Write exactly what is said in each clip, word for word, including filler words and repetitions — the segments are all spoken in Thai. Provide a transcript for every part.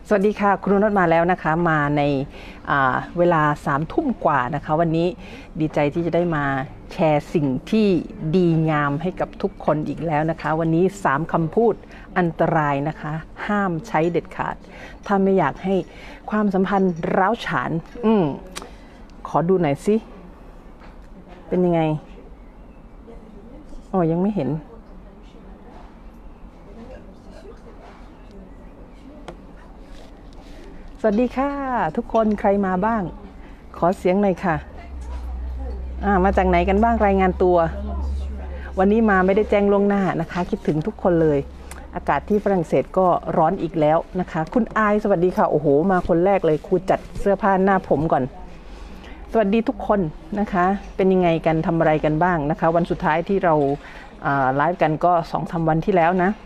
สวัสดีค่ะครูนชมาแล้วนะคะมาในเวลาสามทุ่มกว่านะคะวันนี้ดีใจที่จะได้มาแชร์สิ่งที่ดีงามให้กับทุกคนอีกแล้วนะคะวันนี้สามคำพูดอันตรายนะคะห้ามใช้เด็ดขาดถ้าไม่อยากให้ความสัมพันธ์ร้าวฉานอืมขอดูหน่อยสิเป็นยังไงอ๋อยังไม่เห็นสวัสดีค่ะทุกคนใครมาบ้างขอเสียงหน่อยค่ะอ่ามาจากไหนกันบ้างรายงานตัววันนี้มาไม่ได้แจ้งล่วงหน้านะคะคิดถึงทุกคนเลยอากาศที่ฝรั่งเศสก็ร้อนอีกแล้วนะคะคุณอายสวัสดีค่ะโอ้โหมาคนแรกเลยครูจัดเสื้อผ้าหน้าผมก่อนสวัสดีทุกคนนะคะเป็นยังไงกันทำอะไรกันบ้างนะคะวันสุดท้ายที่เราไลฟ์กันก็สองสามวันที่แล้วนะ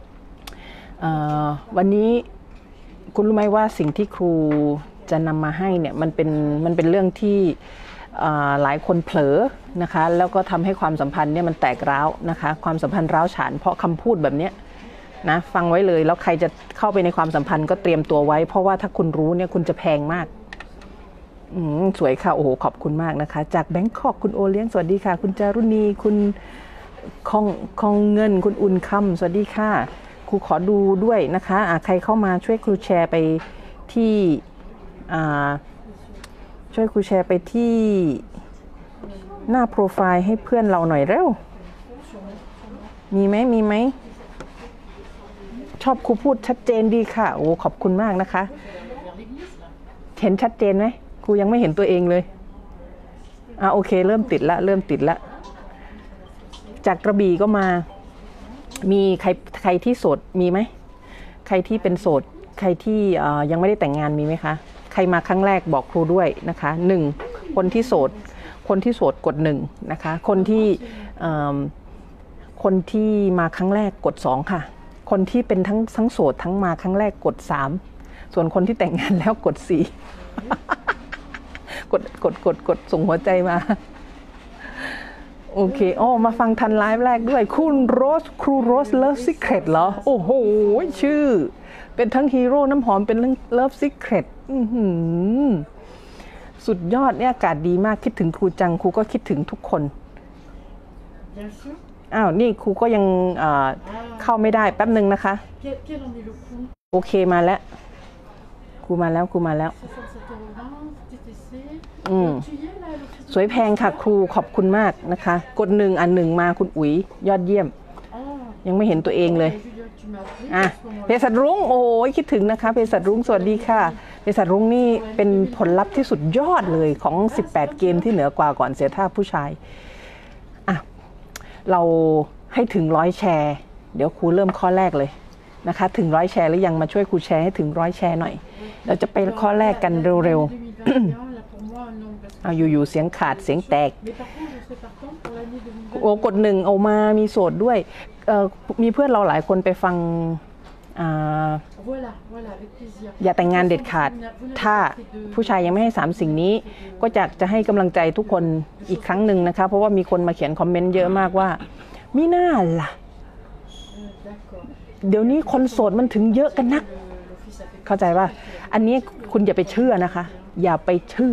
วันนี้คุณรู้ไหมว่าสิ่งที่ครูจะนำมาให้เนี่ยมันเป็นมันเป็นเรื่องที่หลายคนเผลอนะคะแล้วก็ทำให้ความสัมพันธ์เนี่ยมันแตกร้าวนะคะความสัมพันธ์ร้าวฉานเพราะคำพูดแบบนี้นะฟังไว้เลยแล้วใครจะเข้าไปในความสัมพันธ์ก็เตรียมตัวไว้เพราะว่าถ้าคุณรู้เนี่ยคุณจะแพงมากอืมสวยค่ะโอ้โหขอบคุณมากนะคะจากแบงคอกคุณโอเลี้ยงสวัสดีค่ะคุณจารุณีคุณคองคองเงินคุณอุ่นคำสวัสดีค่ะครูขอดูด้วยนะคะะใครเข้ามาช่วยครูแชร์ไปที่ช่วยครูแชร์ไปที่หน้าโปรไฟล์ให้เพื่อนเราหน่อยเร็วมีไหมมีไหมชอบครูพูดชัดเจนดีค่ะโอ้ขอบคุณมากนะคะเห็นชัดเจนไหมครูยังไม่เห็นตัวเองเลยอ่าโอเคเริ่มติดละเริ่มติดละจากกระบี่ก็มามีใครใครที่โสดมีไหมใครที่เป็นโสดใครที่ยังไม่ได้แต่งงานมีไหมคะใครมาครั้งแรกบอกครูด้วยนะคะหนึ่งคนที่โสดคนที่โสดกดหนึ่งนะคะคนที่คนที่มาครั้งแรกกดสองค่ะคนที่เป็นทั้งทั้งโสดทั้งมาครั้งแรกกดสามส่วนคนที่แต่งงานแล้วกดสี่ กดกดกดกดส่งหัวใจมาโอเคอ๋อมาฟังทันไลฟ์แรกด้วยคุณโรสครูโรสเลิฟซิกเรตเหรอโอ้โหชื่อเป็นทั้งฮีโร่น้ำหอมเป็นเรื่องเลิฟซิกเรตสุดยอดเนี่ยอากาศดีมากคิดถึงครูจังครูก็คิดถึงทุกคนอ้าวนี่ครูก็ยังเข้าไม่ได้แป๊บนึงนะคะโอเคมาแล้วครูมาแล้วครูมาแล้วอืมสวยแพงค่ะครูขอบคุณมากนะคะกดหนึ่งอันหนึ่งมาคุณอุ๋ยยอดเยี่ยมยังไม่เห็นตัวเองเลยอ่ะเภสัชรุ้งโอ้ยคิดถึงนะคะเภสัชรุ้งสวัสดีค่ะเภสัชรุ้งนี่เป็นผลลัพธ์ที่สุดยอดเลยของสิบแปดเกมที่เหนือกว่าก่อนเสียท่าผู้ชายอ่ะเราให้ถึงร้อยแชร์เดี๋ยวครูเริ่มข้อแรกเลยนะคะถึงร้อยแชร์หรือยังมาช่วยครูแชร์ให้ถึงร้อยแชร์หน่อยเราจะไปข้อแรกกันเร็วๆเอาอยู่ๆเสียงขาดเสียงแตกโอ้กดหนึ่งเอามามีโสดด้วยมีเพื่อนเราหลายคนไปฟังอย่าแต่งงานเด็ดขาดถ้าผู้ชายยังไม่ให้สามสิ่งนี้ก็จะจะให้กำลังใจทุกคนอีกครั้งหนึ่งนะคะเพราะว่ามีคนมาเขียนคอมเมนต์เยอะมากว่ามิน่าล่ะเดี๋ยวนี้คนโสดมันถึงเยอะกันนักเข้าใจป่ะอันนี้คุณอย่าไปเชื่อนะคะอย่าไปเชื่อ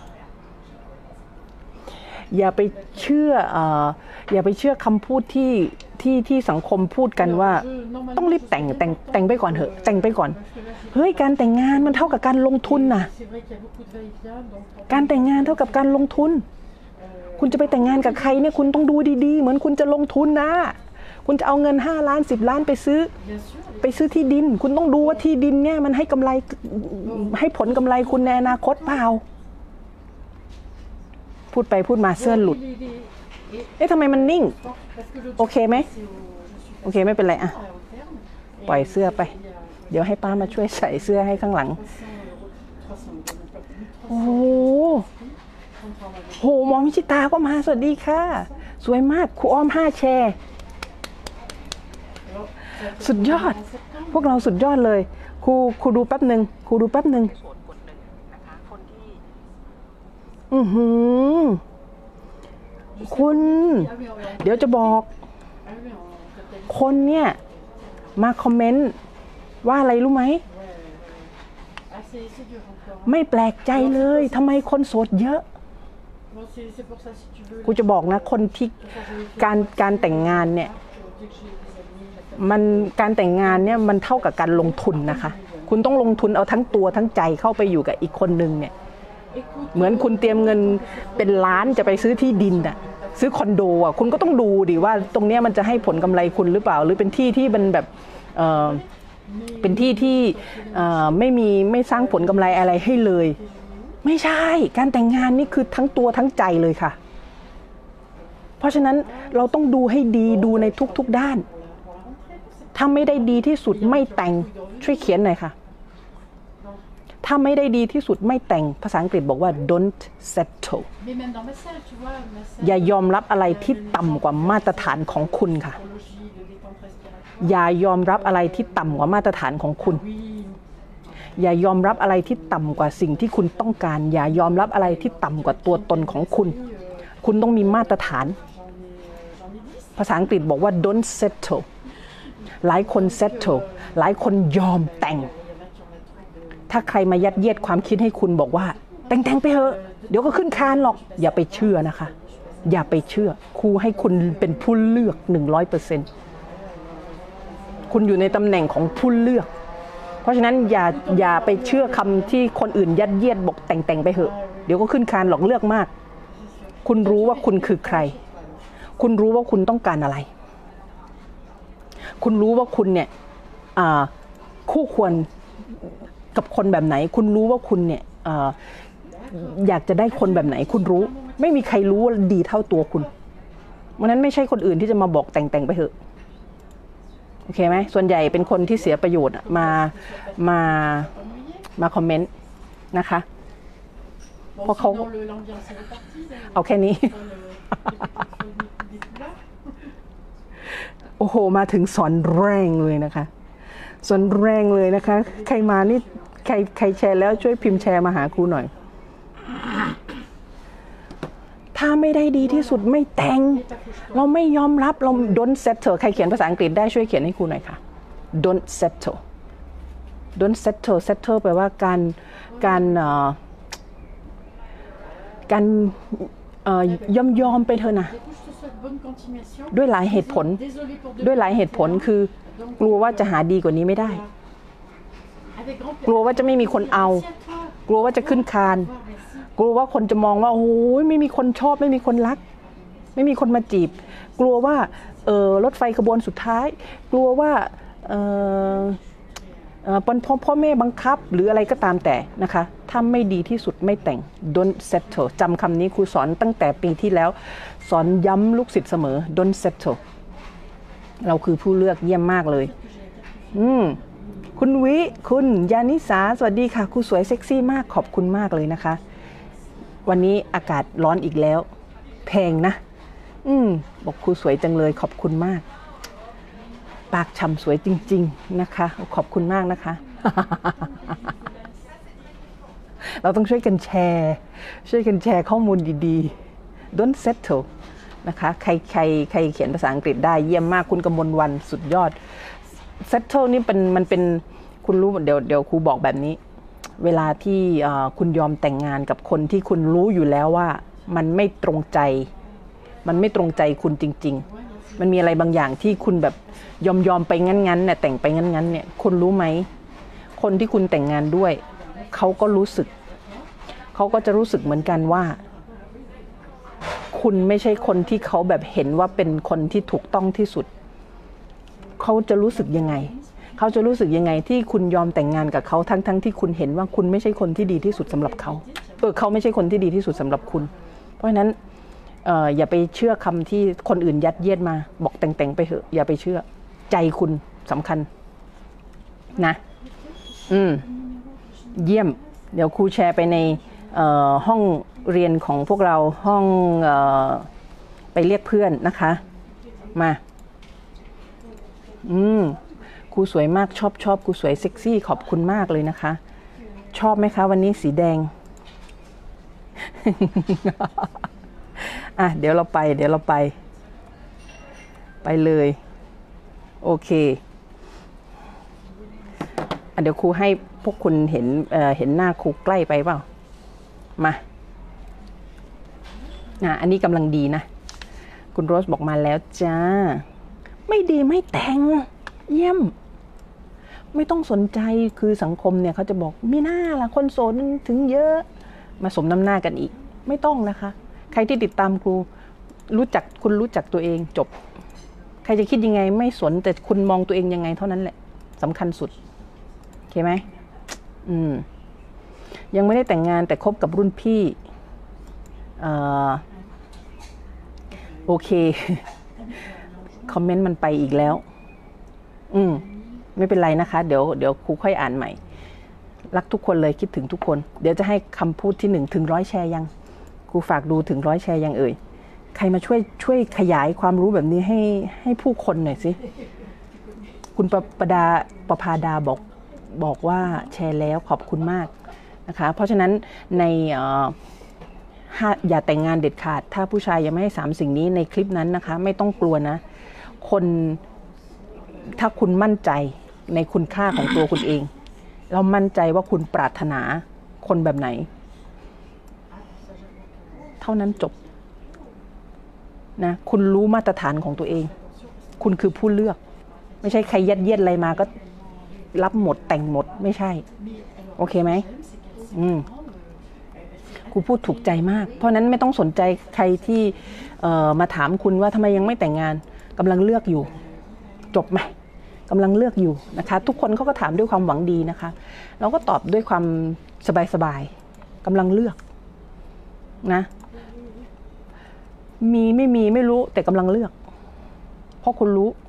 อย่าไปเชื่ออย่าไปเชื่อคำพูดที่ที่ที่สังคมพูดกันว่าต้องรีบแต่งแต่งแต่งไปก่อนเถอะแต่งไปก่อนเฮ้ยการแต่งงานมันเท่ากับการลงทุนนะการแต่งงานเท่ากับการลงทุนคุณจะไปแต่งงานกับใครเนี่ยคุณต้องดูดีๆเหมือนคุณจะลงทุนนะคุณจะเอาเงินห้าล้านสิบล้านไปซื้อไปซื้อที่ดินคุณต้องดูว่าที่ดินเนี่ยมันให้กำไรให้ผลกำไรคุณในอนาคตเปล่าพูดไปพูดมาเสื้อหลุดเอ๊ะทำไมมันนิ่งโอเคไหมโอเคไม่เป็นไรอ่ะปล่อยเสื้อไปเดี๋ยวให้ป้ามาช่วยใส่เสื้อให้ข้างหลังโอ้โหโหมอมิชิตาก็มาสวัสดีค่ะสวยมากครูอ้อมห้าแชร์สุดยอดพวกเราสุดยอดเลยครูครูดูแป๊บหนึ่งครูดูแป๊บหนึ่งอือหือคุณเดี๋ยวจะบอกคนเนี่ยมาคอมเมนต์ว่าอะไรรู้ไหมไม่แปลกใจเลยทำไมคนโสดเยอะกูจะบอกนะคนที่การการแต่งงานเนี่ยมันการแต่งงานเนี่ยมันเท่ากับการลงทุนนะคะคุณต้องลงทุนเอาทั้งตัวทั้งใจเข้าไปอยู่กับอีกคนนึงเนี่ยเหมือนคุณเตรียมเงินเป็นล้านจะไปซื้อที่ดินอะซื้อคอนโดอ่ะคุณก็ต้องดูดิว่าตรงเนี้ยมันจะให้ผลกำไรคุณหรือเปล่าหรือเป็นที่ที่มันแบบเออเป็นที่ที่เออไม่มีไม่สร้างผลกำไรอะไรให้เลยไม่ใช่การแต่งงานนี่คือทั้งตัวทั้งใจเลยค่ะเพราะฉะนั้นเราต้องดูให้ดีดูในทุกๆด้านถ้าไม่ได้ดีที่สุดไม่แต่งช่วยเขียนหน่อยค่ะถ้าไม่ได้ดีที่สุดไม่แต่งภาษาอังกฤษบอกว่า don't settle อย่ายอมรับอะไรที่ต่ำกว่ามาตรฐานของคุณค่ะอย่ายอมรับอะไรที่ต่ำกว่ามาตรฐานของคุณอย่ายอมรับอะไรที่ต่ำกว่าสิ่งที่คุณต้องการอย่ายอมรับอะไรที่ต่ำกว่าตัวตนของคุณคุณต้องมีมาตรฐานภาษาอังกฤษบอกว่า don't settle หลายคน settle หลายคนยอมแต่งถ้าใครมายัดเยียดความคิดให้คุณบอกว่าแต่งแต่งไปเถอะเดี๋ยวก็ขึ้นคานหรอกอย่าไปเชื่อนะคะอย่าไปเชื่อครูให้คุณเป็นผู้เลือก หนึ่งร้อยเปอร์เซ็นต์ คุณอยู่ในตำแหน่งของผู้เลือกเพราะฉะนั้นอย่าอย่าไปเชื่อคำที่คนอื่นยัดเยียดบอกแต่งแต่งไปเถอะเดี๋ยวก็ขึ้นคานหรอกเลือกมากคุณรู้ว่าคุณคือใครคุณรู้ว่าคุณต้องการอะไรคุณรู้ว่าคุณเนี่ยคู่ควรกับคนแบบไหนคุณรู้ว่าคุณเนี่ย อ, อยากจะได้คนแบบไหนคุณรู้ไม่มีใครรู้ว่าดีเท่าตัวคุณเพราะนั้นไม่ใช่คนอื่นที่จะมาบอกแต่งแต่งไปเถอะโอเคไหมส่วนใหญ่เป็นคนที่เสียประโยชน์มามามาคอมเมนต์นะคะเพราะเขาเอาแค่นี้โอ้โหมาถึงสอนแรงเลยนะคะสอนแรงเลยนะคะใครมานี่ใครใครแชร์แล้วช่วยพิมพ์แชร์มาหาครูหน่อยถ้าไม่ได้ดีที่สุดไม่แต่งเราไม่ยอมรับเรา don't settle ใครเขียนภาษาอังกฤษได้ช่วยเขียนให้ครูหน่อยค่ะ don't settle don't settle settle แปลว่าการการการยอมยอมไปเถอะนะด้วยหลายเหตุผลด้วยหลายเหตุผลคือกลัวว่าจะหาดีกว่านี้ไม่ได้กลัวว่าจะไม่มีคนเอากลัวว่าจะขึ้นคานกลัวว่าคนจะมองว่าโอ้ยไม่มีคนชอบไม่มีคนรักไม่มีคนมาจีบกลัวว่าเออรถไฟขบวนสุดท้ายกลัวว่าเออพ่อพ่อแม่บังคับหรืออะไรก็ตามแต่นะคะถ้าไม่ดีที่สุดไม่แต่ง don't settle จำคำนี้ครูสอนตั้งแต่ปีที่แล้วสอนย้ำลูกศิษย์เสมอ don't settle เราคือผู้เลือกเยี่ยมมากเลยอืมคุณวิคุณยานิสาสวัสดีค่ะครูสวยเซ็กซี่มากขอบคุณมากเลยนะคะวันนี้อากาศร้อนอีกแล้วแพงนะอืมบอกครูสวยจังเลยขอบคุณมากปากฉ่ำสวยจริงๆนะคะขอบคุณมากนะคะ เราต้องช่วยกันแชร์ช่วยกันแชร์ข้อมูลดีๆ don't settle นะคะใครใครใครเขียนภาษาอังกฤษได้เยี่ยมมากคุณกมลวรรณสุดยอด settle นี่เป็นมันเป็นคุณรู้เดี๋ยวเดี๋ยวครูบอกแบบนี้เวลาที่คุณยอมแต่งงานกับคนที่คุณรู้อยู่แล้วว่ามันไม่ตรงใจมันไม่ตรงใจคุณจริงๆมันมีอะไรบางอย่างที่คุณแบบยอมยอมไปงั้นๆเนี่ยแต่งไปงั้นๆเนี่ยคุณรู้ไหมคนที่คุณแต่งงานด้วยเขาก็รู้สึกเขาก็จะรู้สึกเหมือนกันว่าคุณไม่ใช่คนที่เขาแบบเห็นว่าเป็นคนที่ถูกต้องที่สุดเขาจะรู้สึกยังไงเขาจะรู้สึกยังไงที่คุณยอมแต่งงานกับเขาทั้งทั้งที่คุณเห็นว่าคุณไม่ใช่คนที่ดีที่สุดสำหรับเขาเออเขาไม่ใช่คนที่ดีที่สุดสำหรับคุณเพราะฉะนั้นเอ่ออย่าไปเชื่อคำที่คนอื่นยัดเยียดมาบอกแต่งๆไปเถอะอย่าไปเชื่อใจคุณสำคัญนะอืมเยี่ยมเดี๋ยวครูแชร์ไปในเอ่อห้องเรียนของพวกเราห้องเอ่อไปเรียกเพื่อนนะคะมาอืมครูสวยมากชอบชอบครูสวยเซ็กซี่ขอบคุณมากเลยนะคะชอบไหมคะวันนี้สีแดง อ่ะเดี๋ยวเราไปเดี๋ยวเราไปไปเลยโอเคเดี๋ยวครูให้พวกคุณเห็น เอ่อ เห็นหน้าครูใกล้ไปเปล่ามาอ่ะอันนี้กำลังดีนะคุณโรสบอกมาแล้วจ้าไม่ดีไม่แต่งเยี่ยมไม่ต้องสนใจคือสังคมเนี่ยเขาจะบอกมีหน้าล่ะคนโสดถึงเยอะมาสมน้ำหน้ากันอีกไม่ต้องนะคะใครที่ติดตามครูรู้จักคุณรู้จักตัวเองจบใครจะคิดยังไงไม่สนแต่คุณมองตัวเองยังไงเท่านั้นแหละสำคัญสุดโอเคไหมอืมยังไม่ได้แต่งงานแต่คบกับรุ่นพี่เอ่อโอเคคอมเมนต์มันไปอีกแล้วอืมไม่เป็นไรนะคะเดี๋ยวเดี๋ยวครูค่อยอ่านใหม่รักทุกคนเลยคิดถึงทุกคนเดี๋ยวจะให้คำพูดที่หนึ่งถึงร้อยแชร์ยังครูฝากดูถึงร้อยแชร์ยังเอ่ยใครมาช่วยช่วยขยายความรู้แบบนี้ให้ให้ผู้คนหน่อยสิคุณประประดาประภาดาบอกบอกว่าแชร์แล้วขอบคุณมากนะคะเพราะฉะนั้นในอย่าแต่งงานเด็ดขาดถ้าผู้ชายยังไม่ให้สามสิ่งนี้ในคลิปนั้นนะคะไม่ต้องกลัวนะคนถ้าคุณมั่นใจในคุณค่าของตัวคุณเองเรามั่นใจว่าคุณปรารถนาคนแบบไหนเท่านั้นจบนะคุณรู้มาตรฐานของตัวเองคุณคือผู้เลือกไม่ใช่ใครยัดเยียดอะไรมาก็รับหมดแต่งหมดไม่ใช่โอเคไหมอืมครูพูดถูกใจมากเพราะนั้นไม่ต้องสนใจใครที่มาถามคุณว่าทำไมยังไม่แต่งงานกำลังเลือกอยู่จบไหมกำลังเลือกอยู่นะคะทุกคนเขาก็ถามด้วยความหวังดีนะคะเราก็ตอบด้วยความสบายๆกำลังเลือกนะมีไม่มีไม่รู้แต่กำลังเลือกเพราะคุณรู้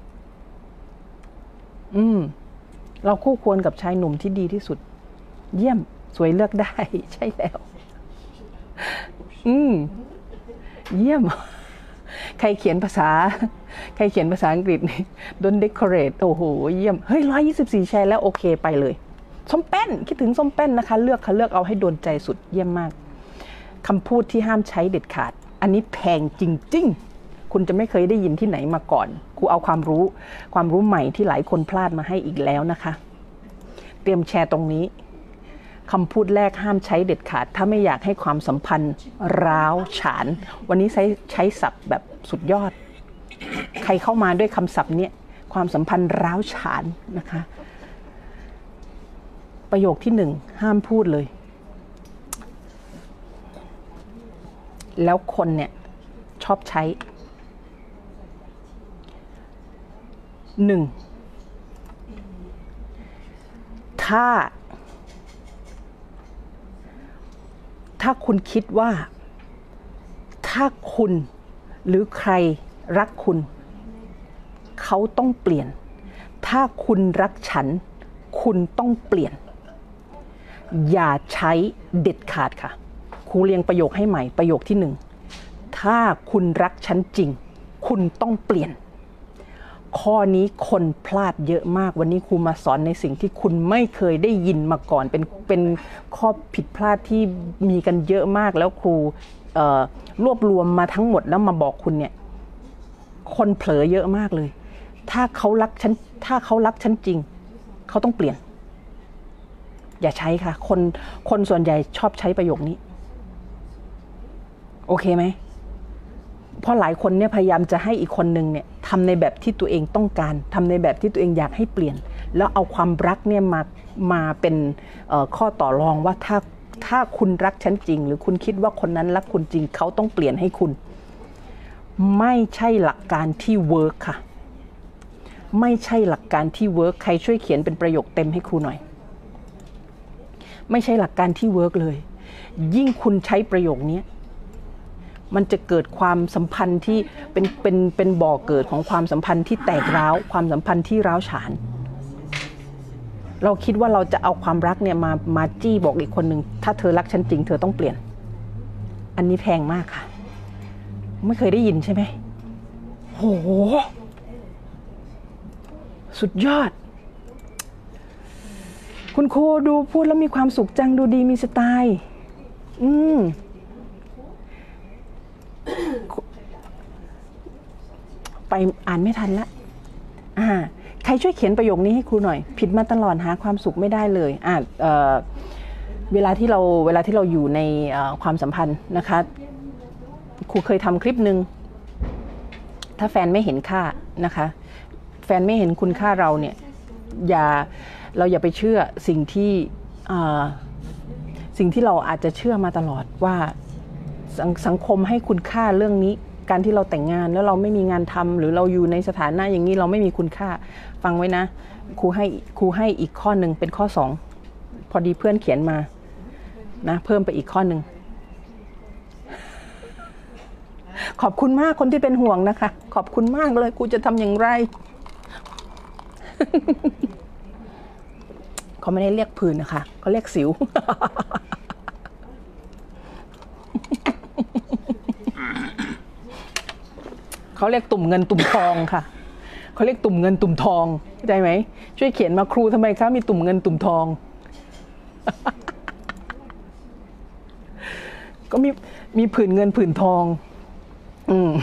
อืมเราคู่ควรกับชายหนุ่มที่ดีที่สุดเยี่ยมสวยเลือกได้ใช่แล้วอืมเยี่ยมใครเขียนภาษาใครเขียนภาษาอังกฤษนี่ don't decorate โอ้โหเยี่ยมเฮ้ยร้อยยี่สิบสี่แชร์แล้วโอเคไปเลยส้มแป้นคิดถึงส้มแป้นนะคะเลือกค่ะเลือกเอาให้โดนใจสุดเยี่ยมมากคำพูดที่ห้ามใช้เด็ดขาดอันนี้แพงจริงๆคุณจะไม่เคยได้ยินที่ไหนมาก่อนครูเอาความรู้ความรู้ใหม่ที่หลายคนพลาดมาให้อีกแล้วนะคะเตรียมแชร์ตรงนี้คำพูดแรกห้ามใช้เด็ดขาดถ้าไม่อยากให้ความสัมพันธ์ร้าวฉานวันนี้ใช้ใช้ศัพท์แบบสุดยอดใครเข้ามาด้วยคำศัพท์เนี้ยความสัมพันธ์ร้าวฉานนะคะประโยคที่หนึ่งห้ามพูดเลยแล้วคนเนี่ยชอบใช้หนึ่งถ้าถ้าคุณคิดว่าถ้าคุณหรือใครรักคุณเขาต้องเปลี่ยนถ้าคุณรักฉันคุณต้องเปลี่ยนอย่าใช้เด็ดขาดค่ะครูเรียงประโยคให้ใหม่ประโยคที่หนึ่งถ้าคุณรักฉันจริงคุณต้องเปลี่ยนข้อนี้คนพลาดเยอะมากวันนี้ครูมาสอนในสิ่งที่คุณไม่เคยได้ยินมาก่อนเป็นเป็นข้อผิดพลาดที่มีกันเยอะมากแล้วครูรวบรวมมาทั้งหมดแล้วมาบอกคุณเนี่ยคนเผลอเยอะมากเลยถ้าเขารักฉันถ้าเขารักฉันจริงเขาต้องเปลี่ยนอย่าใช้ค่ะคนคนส่วนใหญ่ชอบใช้ประโยคนี้โอเคไหมเพราะหลายคนเนี่ยพยายามจะให้อีกคนนึงเนี่ยทำในแบบที่ตัวเองต้องการทำในแบบที่ตัวเองอยากให้เปลี่ยนแล้วเอาความรักเนี่ยมามาเป็นข้อต่อรองว่าถ้าถ้าคุณรักฉันจริงหรือคุณคิดว่าคนนั้นรักคุณจริงเขาต้องเปลี่ยนให้คุณไม่ใช่หลักการที่เวิร์คค่ะไม่ใช่หลักการที่เวิร์คใครช่วยเขียนเป็นประโยคเต็มให้ครูหน่อยไม่ใช่หลักการที่เวิร์คเลยยิ่งคุณใช้ประโยคนี้มันจะเกิดความสัมพันธ์ที่เป็นเป็นเป็นบ่อเกิดของความสัมพันธ์ที่แตกร้าวความสัมพันธ์ที่ร้าวฉานเราคิดว่าเราจะเอาความรักเนี่ยมามาจี้บอกอีกคนหนึ่งถ้าเธอรักฉันจริงเธอต้องเปลี่ยนอันนี้แพงมากค่ะไม่เคยได้ยินใช่ไหมโหสุดยอดคุณครูดูพูดแล้วมีความสุขจังดูดีมีสไตล์อืมไปอ่านไม่ทันละอ่าใครช่วยเขียนประโยคนี้ให้ครูหน่อยผิดมาตลอดหาความสุขไม่ได้เลยอ่ะเอ่อเวลาที่เราเวลาที่เราอยู่ในความสัมพันธ์นะคะครูเคยทำคลิปหนึ่งถ้าแฟนไม่เห็นค่านะคะแฟนไม่เห็นคุณค่าเราเนี่ยอย่าเราอย่าไปเชื่อสิ่งที่สิ่งที่เราอาจจะเชื่อมาตลอดว่าสสังคมให้คุณค่าเรื่องนี้การที่เราแต่งงานแล้วเราไม่มีงานทำหรือเราอยู่ในสถานะอย่างนี้เราไม่มีคุณค่าฟังไว้นะครูให้ครูให้อีกข้อหนึ่งเป็นข้อสองพอดีเพื่อนเขียนมานะเพิ่มไปอีกข้อหนึ่งขอบคุณมากคนที่เป็นห่วงนะคะขอบคุณมากเลยครูจะทำอย่างไร เขาไม่ได้เรียกผื่นนะคะเขาเรียกสิว เขาเรียกตุ่มเงินตุ่มทองค่ะเขาเรียกตุ่มเงินตุ่มทองเข้าใจไหมช่วยเขียนมาครูทำไมคะมีตุ่มเงินตุ่มทอง ก็มีมีผื่นเงินผื่นทองอืม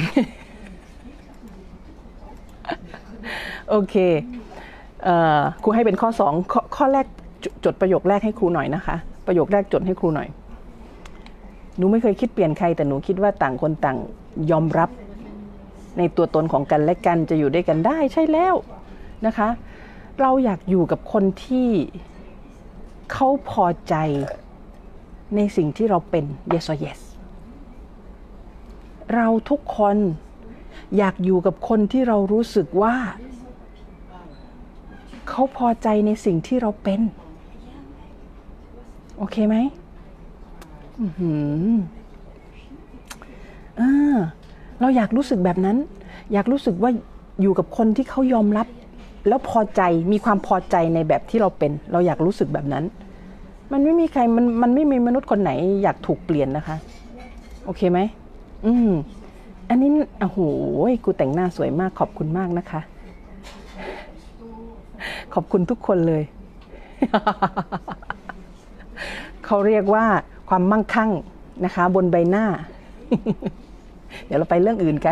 โอเคเอ่อครูให้เป็นข้อสองข้อข้อแรกจดประโยคแรกให้ครูหน่อยนะคะประโยคแรกจดให้ครูหน่อยหนูไม่เคยคิดเปลี่ยนใครแต่หนูคิดว่าต่างคนต่างยอมรับในตัวตนของกันและกันจะอยู่ด้วยกันได้ใช่แล้วนะคะเราอยากอยู่กับคนที่เขาพอใจในสิ่งที่เราเป็น yes or yes เราทุกคนอยากอยู่กับคนที่เรารู้สึกว่าเขาพอใจในสิ่งที่เราเป็นโอเคไหมอือหืออ่าเราอยากรู้สึกแบบนั้นอยากรู้สึกว่าอยู่กับคนที่เขายอมรับแล้วพอใจมีความพอใจในแบบที่เราเป็นเราอยากรู้สึกแบบนั้นมันไม่มีใครมันมันไม่มีมนุษย์คนไหนอยากถูกเปลี่ยนนะคะโอเคไหมอืมอันนี้โอ้โหกูแต่งหน้าสวยมากขอบคุณมากนะคะขอบคุณทุกคนเลย เขาเรียกว่าความมั่งคั่งนะคะบนใบหน้า เดี๋ยวเราไปเรื่องอื่นกัน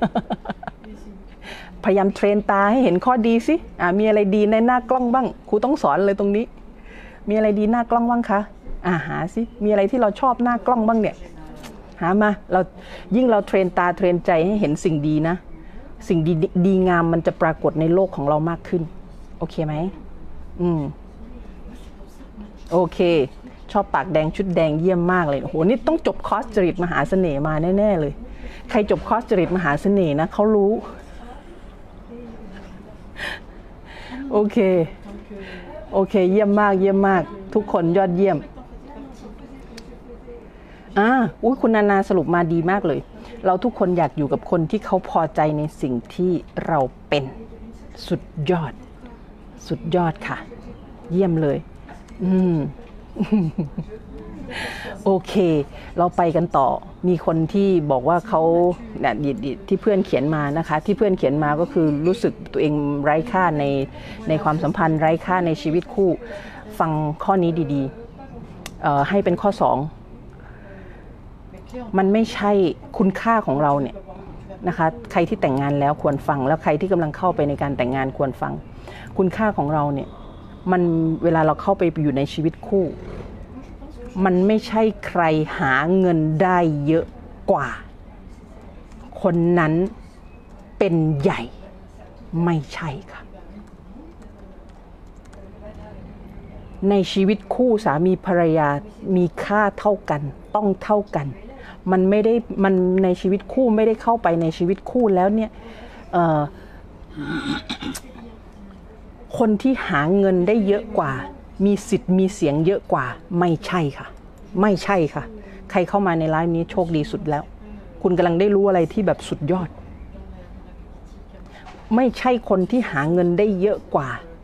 พยายามเทรนตาให้เห็นข้อดีสิอ่ามีอะไรดีในหน้ากล้องบ้างครูต้องสอนเลยตรงนี้มีอะไรดีหน้ากล้องบ้างคะอ่าหาสิมีอะไรที่เราชอบหน้ากล้องบ้างเนี่ยหามาเรายิ่งเราเทรนตาเทรนใจให้เห็นสิ่งดีนะสิ่งดีดีงามมันจะปรากฏในโลกของเรามากขึ้นโอเคไหมอืมโอเคชอบปากแดงชุดแดงเยี่ยมมากเลยโอ้โหนี่ต้องจบคอร์สจริตมหาเสน่ห์มาแน่ๆเลยใครจบคอร์สจริตมหาเสน่ห์นะเขารู้โอเคโอเคเยี่ยมมากเยี่ยมมากทุกคนยอดเยี่ยมอ่าอุ้ยคุณนานาสรุปมาดีมากเลยเราทุกคนอยากอยู่กับคนที่เขาพอใจในสิ่งที่เราเป็นสุดยอดสุดยอดค่ะเยี่ยมเลยอืม โอเคเราไปกันต่อมีคนที่บอกว่าเขาเนี่ยที่เพื่อนเขียนมานะคะที่เพื่อนเขียนมาก็คือรู้สึกตัวเองไร้ค่าในในความสัมพันธ์ไร้ค่าในชีวิตคู่ฟังข้อนี้ดีๆเอ่อให้เป็นข้อสองมันไม่ใช่คุณค่าของเราเนี่ยนะคะใครที่แต่งงานแล้วควรฟังแล้วใครที่กำลังเข้าไปในการแต่งงานควรฟังคุณค่าของเราเนี่ยมันเวลาเราเข้าไปอยู่ในชีวิตคู่มันไม่ใช่ใครหาเงินได้เยอะกว่าคนนั้นเป็นใหญ่ไม่ใช่ค่ะในชีวิตคู่สามีภรรยามีค่าเท่ากันต้องเท่ากันมันไม่ได้มันในชีวิตคู่ไม่ได้เข้าไปในชีวิตคู่แล้วเนี่ยเอ่อคนที่หาเงินได้เยอะกว่ามีสิทธิ์มีเสียงเยอะกว่าไม่ใช่ค่ะไม่ใช่ค่ะใครเข้ามาในไลฟ์นี้โชคดีสุดแล้วคุณกำลังได้รู้อะไรที่แบบสุดยอดไม่ใช่คนที่หาเงินได้เยอะกว่า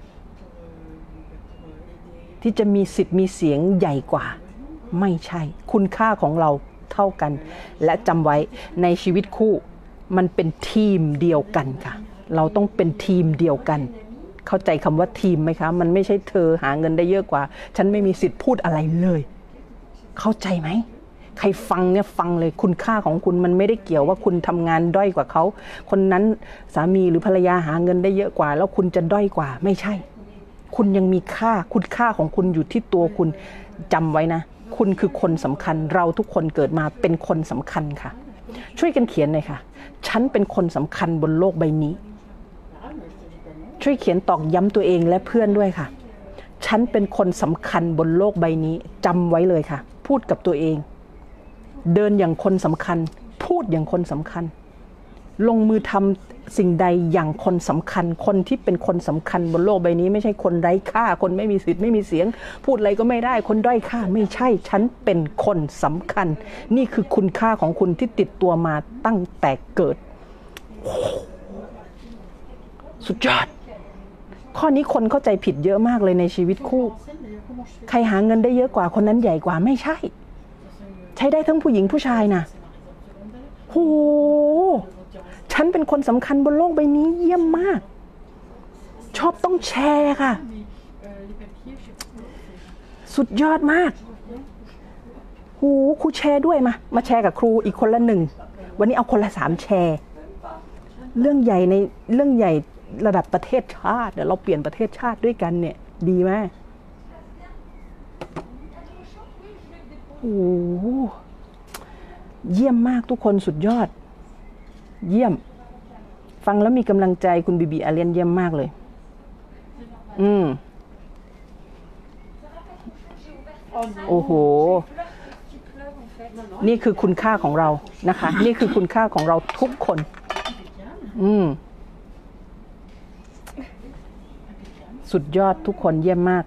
ที่จะมีสิทธิ์มีเสียงใหญ่กว่าไม่ใช่คุณค่าของเราเท่ากันและจำไว้ในชีวิตคู่มันเป็นทีมเดียวกันค่ะเราต้องเป็นทีมเดียวกันเข้าใจคำว่าทีมไหมคะมันไม่ใช่เธอหาเงินได้เยอะกว่าฉันไม่มีสิทธิ์พูดอะไรเลยเข้าใจไหมใครฟังเนี่ยฟังเลยคุณค่าของคุณมันไม่ได้เกี่ยวว่าคุณทำงานด้อยกว่าเขาคนนั้นสามีหรือภรรยาหาเงินได้เยอะกว่าแล้วคุณจะด้อยกว่าไม่ใช่คุณยังมีค่าคุณค่าของคุณอยู่ที่ตัวคุณจำไว้นะคุณคือคนสำคัญเราทุกคนเกิดมาเป็นคนสำคัญค่ะช่วยกันเขียนหน่อยค่ะฉันเป็นคนสำคัญบนโลกใบนี้ช่วยเขียนตอกย้ำตัวเองและเพื่อนด้วยค่ะฉันเป็นคนสำคัญบนโลกใบนี้จำไว้เลยค่ะพูดกับตัวเองเดินอย่างคนสำคัญพูดอย่างคนสำคัญลงมือทำสิ่งใดอย่างคนสำคัญคนที่เป็นคนสำคัญบนโลกใบนี้ไม่ใช่คนไร้ค่าคนไม่มีสิทธิ์ไม่มีเสียงพูดอะไรก็ไม่ได้คนด้อยค่าไม่ใช่ฉันเป็นคนสำคัญนี่คือคุณค่าของคุณที่ติดตัวมาตั้งแต่เกิดสุดยอดข้อนี้คนเข้าใจผิดเยอะมากเลยในชีวิตคู่ใครหาเงินได้เยอะกว่าคนนั้นใหญ่กว่าไม่ใช่ใช้ได้ทั้งผู้หญิงผู้ชายนะโหฉันเป็นคนสำคัญบนโลกใบนี้เยี่ยมมากชอบต้องแชร์ค่ะสุดยอดมากโหครูแชร์ด้วยมามาแชร์กับครูอีกคนละหนึ่งวันนี้เอาคนละสามแชร์เรื่องใหญ่ในเรื่องใหญ่ระดับประเทศชาติเดี๋ยวเราเปลี่ยนประเทศชาติด้วยกันเนี่ยดีไหมโอ้เยี่ยมมากทุกคนสุดยอดเยี่ยมฟังแล้วมีกำลังใจคุณบีบีอาเลียนเยี่ยมมากเลยอืมโอ้โหนี่คือคุณค่าของเรานะคะนี่คือคุณค่าของเราทุกคนอืมสุดยอดทุกคนเยี่ยมมาก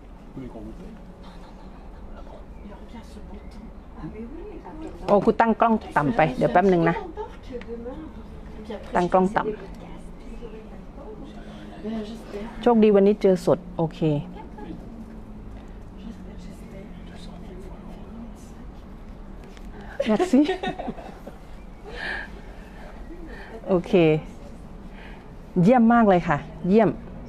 โอ้คุณตั้งกล้องต่ำไปเดี๋ยวแป๊บหนึ่งนะตั้งกล้องต่ำโชคดีวันนี้เจอสดโอเคอยากสิโอเคเยี่ยมมากเลยค่ะเยี่ยม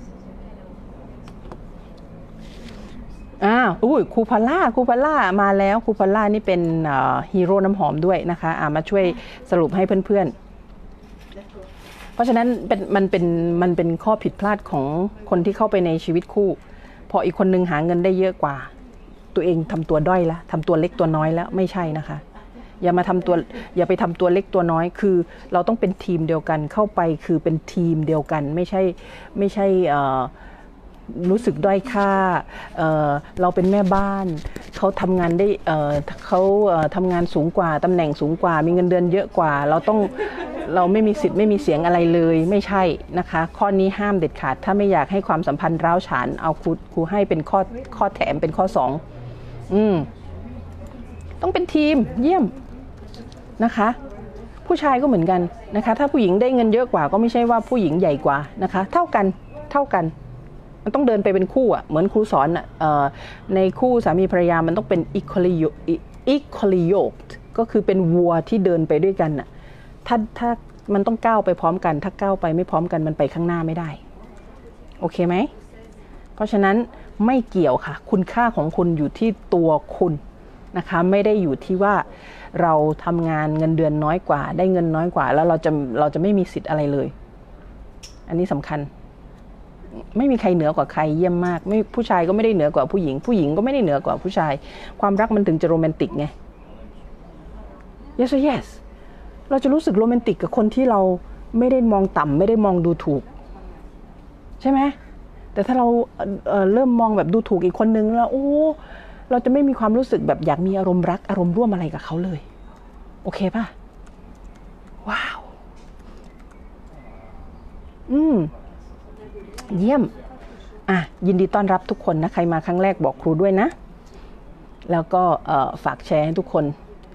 อ่าอุ้ยครูพอลล่าครูพอลล่ามาแล้วครูพอลล่านี่เป็นฮีโร่น้ำหอมด้วยนะคะอ่ามาช่วยสรุปให้เพื่อนๆเพราะฉะนั้นเป็นมันเป็นมันเป็นข้อผิดพลาดของคนที่เข้าไปในชีวิตคู่พออีกคนนึงหาเงินได้เยอะกว่าตัวเองทำตัวด้อยแล้วทำตัวเล็กตัวน้อยแล้วไม่ใช่นะคะอย่ามาทำตัวอย่าไปทำตัวเล็กตัวน้อยคือเราต้องเป็นทีมเดียวกันเข้าไปคือเป็นทีมเดียวกันไม่ใช่ไม่ใช่รู้สึกด้อยค่า เ, เราเป็นแม่บ้านเขาทำงานได้ เ, เขาทำงานสูงกว่าตำแหน่งสูงกว่ามีเงินเดือนเยอะกว่าเราต้องเราไม่มีสิทธิ์ไม่มีเสียงอะไรเลยไม่ใช่นะคะข้อนี้ห้ามเด็ดขาดถ้าไม่อยากให้ความสัมพันธ์ร้าวฉานเอาครูครูให้เป็นข้อข้อแถมเป็นข้อสองอืมต้องเป็นทีมเยี่ยมนะคะผู้ชายก็เหมือนกันนะคะถ้าผู้หญิงได้เงินเยอะกว่าก็ไม่ใช่ว่าผู้หญิงใหญ่กว่านะคะเท่ากันเท่ากันมันต้องเดินไปเป็นคู่อ่ะเหมือนครูสอนอ่ะในคู่สามีภรรยามันต้องเป็น equally equally yoked ก็คือเป็นวัวที่เดินไปด้วยกันอ่ะถ้าถ้ามันต้องก้าวไปพร้อมกันถ้าก้าวไปไม่พร้อมกันมันไปข้างหน้าไม่ได้โอเคไหมเพราะฉะนั้นไม่เกี่ยวค่ะคุณค่าของคุณอยู่ที่ตัวคุณนะคะไม่ได้อยู่ที่ว่าเราทำงานเงินเดือนน้อยกว่าได้เงินน้อยกว่าแล้วเราจะเราจะไม่มีสิทธิ์อะไรเลยอันนี้สำคัญไม่มีใครเหนือกว่าใครเยี่ยมมากไม่ผู้ชายก็ไม่ได้เหนือกว่าผู้หญิงผู้หญิงก็ไม่ได้เหนือกว่าผู้ชายความรักมันถึงจะโรแมนติกไง yes yes เราจะรู้สึกโรแมนติกกับคนที่เราไม่ได้มองต่ำไม่ได้มองดูถูกใช่ไหมแต่ถ้าเราเอ่อเริ่มมองแบบดูถูกอีกคนนึงแล้วโอ้เราจะไม่มีความรู้สึกแบบอยากมีอารมณ์รักอารมณ์ร่วมอะไรกับเขาเลยโอเคป่ะว้าวอืมเยี่ยมอ่ะยินดีต้อนรับทุกคนนะใครมาครั้งแรกบอกครูด้วยนะแล้วก็ฝากแชร์ให้ทุกคน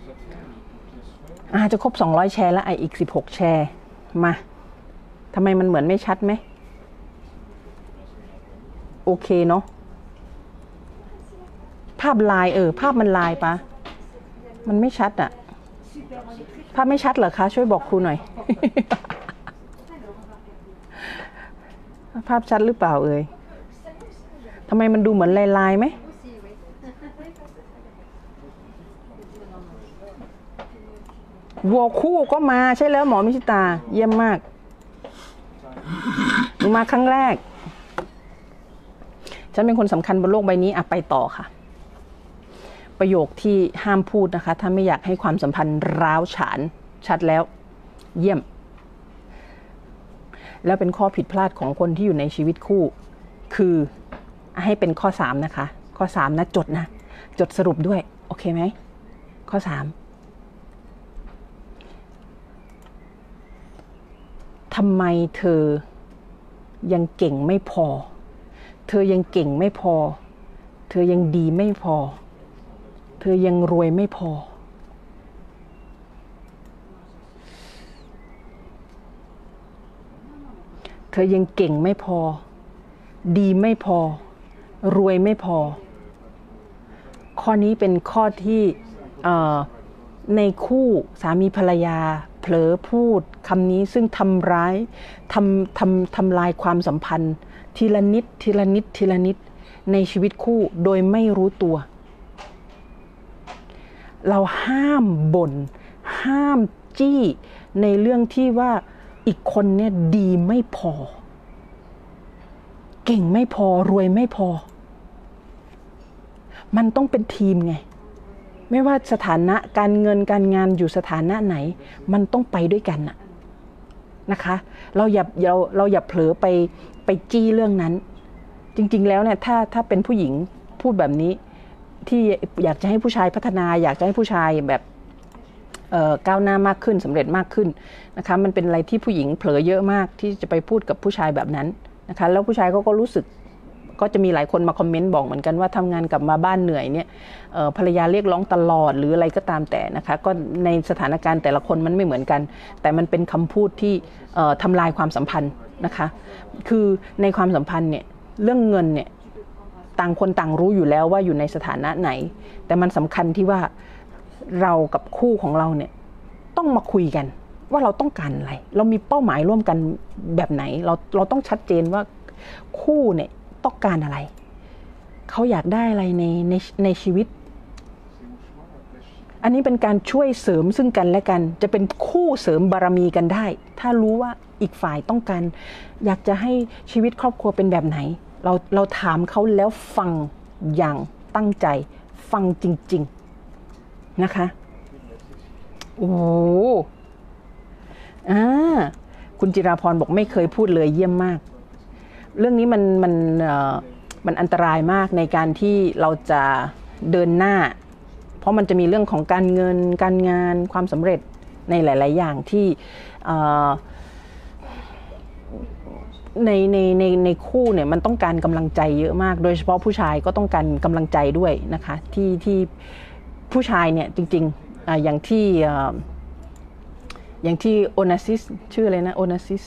อ่ะจะครบสองร้อยแชร์แล้วไออีกสิบหกแชร์มาทำไมมันเหมือนไม่ชัดไหมโอเคเนาะภาพลายเออภาพมันลายปะมันไม่ชัดอะภาพไม่ชัดเหรอคะช่วยบอกครูหน่อย ภาพชัดหรือเปล่าเอ่ยทำไมมันดูเหมือนลายๆไหมวัวคู่ก็มาใช่แล้วหมอมิชิตาเยี่ยมมากหนูมาครั้งแรกฉันเป็นคนสำคัญบนโลกใบนี้อ่ะไปต่อค่ะประโยคที่ห้ามพูดนะคะถ้าไม่อยากให้ความสัมพันธ์ร้าวฉานชัดแล้วเยี่ยมแล้วเป็นข้อผิดพลาดของคนที่อยู่ในชีวิตคู่คือให้เป็นข้อสามนะคะข้อสามนะจดนะจดสรุปด้วยโอเคไหมข้อสามทำไมเธอยังเก่งไม่พอเธอยังเก่งไม่พอเธอยังดีไม่พอเธอยังรวยไม่พอเธอยังเก่งไม่พอดีไม่พอรวยไม่พอข้อนี้เป็นข้อที่ในคู่สามีภรรยาเผลอพูดคำนี้ซึ่งทำร้ายทำทำทำลายความสัมพันธ์ทีละนิดทีละนิดทีละนิดในชีวิตคู่โดยไม่รู้ตัวเราห้ามบ่นห้ามจี้ในเรื่องที่ว่าอีกคนเนี่ยดีไม่พอเก่งไม่พอรวยไม่พอมันต้องเป็นทีมไงไม่ว่าสถานะการเงินการงานอยู่สถานะไหนมันต้องไปด้วยกันน่ะนะคะเราอย่าเราเราอย่าเผลอไปไปจี้เรื่องนั้นจริงๆแล้วเนี่ยถ้าถ้าเป็นผู้หญิงพูดแบบนี้ที่อยากจะให้ผู้ชายพัฒนาอยากจะให้ผู้ชายแบบก้าวหน้ามากขึ้นสำเร็จมากขึ้นนะคะมันเป็นอะไรที่ผู้หญิงเผลอเยอะมากที่จะไปพูดกับผู้ชายแบบนั้นนะคะแล้วผู้ชายก็ก็รู้สึกก็จะมีหลายคนมาคอมเมนต์บอกเหมือนกันว่าทำงานกลับมาบ้านเหนื่อยเนี่ยภรรยาเรียกร้องตลอดหรืออะไรก็ตามแต่นะคะก็ในสถานการณ์แต่ละคนมันไม่เหมือนกันแต่มันเป็นคำพูดที่ทำลายความสัมพันธ์นะคะคือในความสัมพันธ์เนี่ยเรื่องเงินเนี่ยต่างคนต่างรู้อยู่แล้วว่าอยู่ในสถานะไหนแต่มันสำคัญที่ว่าเรากับคู่ของเราเนี่ยต้องมาคุยกันว่าเราต้องการอะไรเรามีเป้าหมายร่วมกันแบบไหนเราเราต้องชัดเจนว่าคู่เนี่ยต้องการอะไรเขาอยากได้อะไรในในในชีวิตอันนี้เป็นการช่วยเสริมซึ่งกันและกันจะเป็นคู่เสริมบารมีกันได้ถ้ารู้ว่าอีกฝ่ายต้องการอยากจะให้ชีวิตครอบครัวเป็นแบบไหนเราเราถามเขาแล้วฟังอย่างตั้งใจฟังจริงๆนะคะโอ้อ่าคุณจิราพรบอกไม่เคยพูดเลยเยี่ยมมากเรื่องนี้มันมันมันอันตรายมากในการที่เราจะเดินหน้าเพราะมันจะมีเรื่องของการเงินการงานความสำเร็จในหลายๆอย่างที่ในในในในคู่เนี่ยมันต้องการกำลังใจเยอะมากโดยเฉพาะผู้ชายก็ต้องการกำลังใจด้วยนะคะที่ที่ผู้ชายเนี่ยจริงๆอย่างที่อย่างที่โอนาซิสชื่ออะไรนะโอนาซิส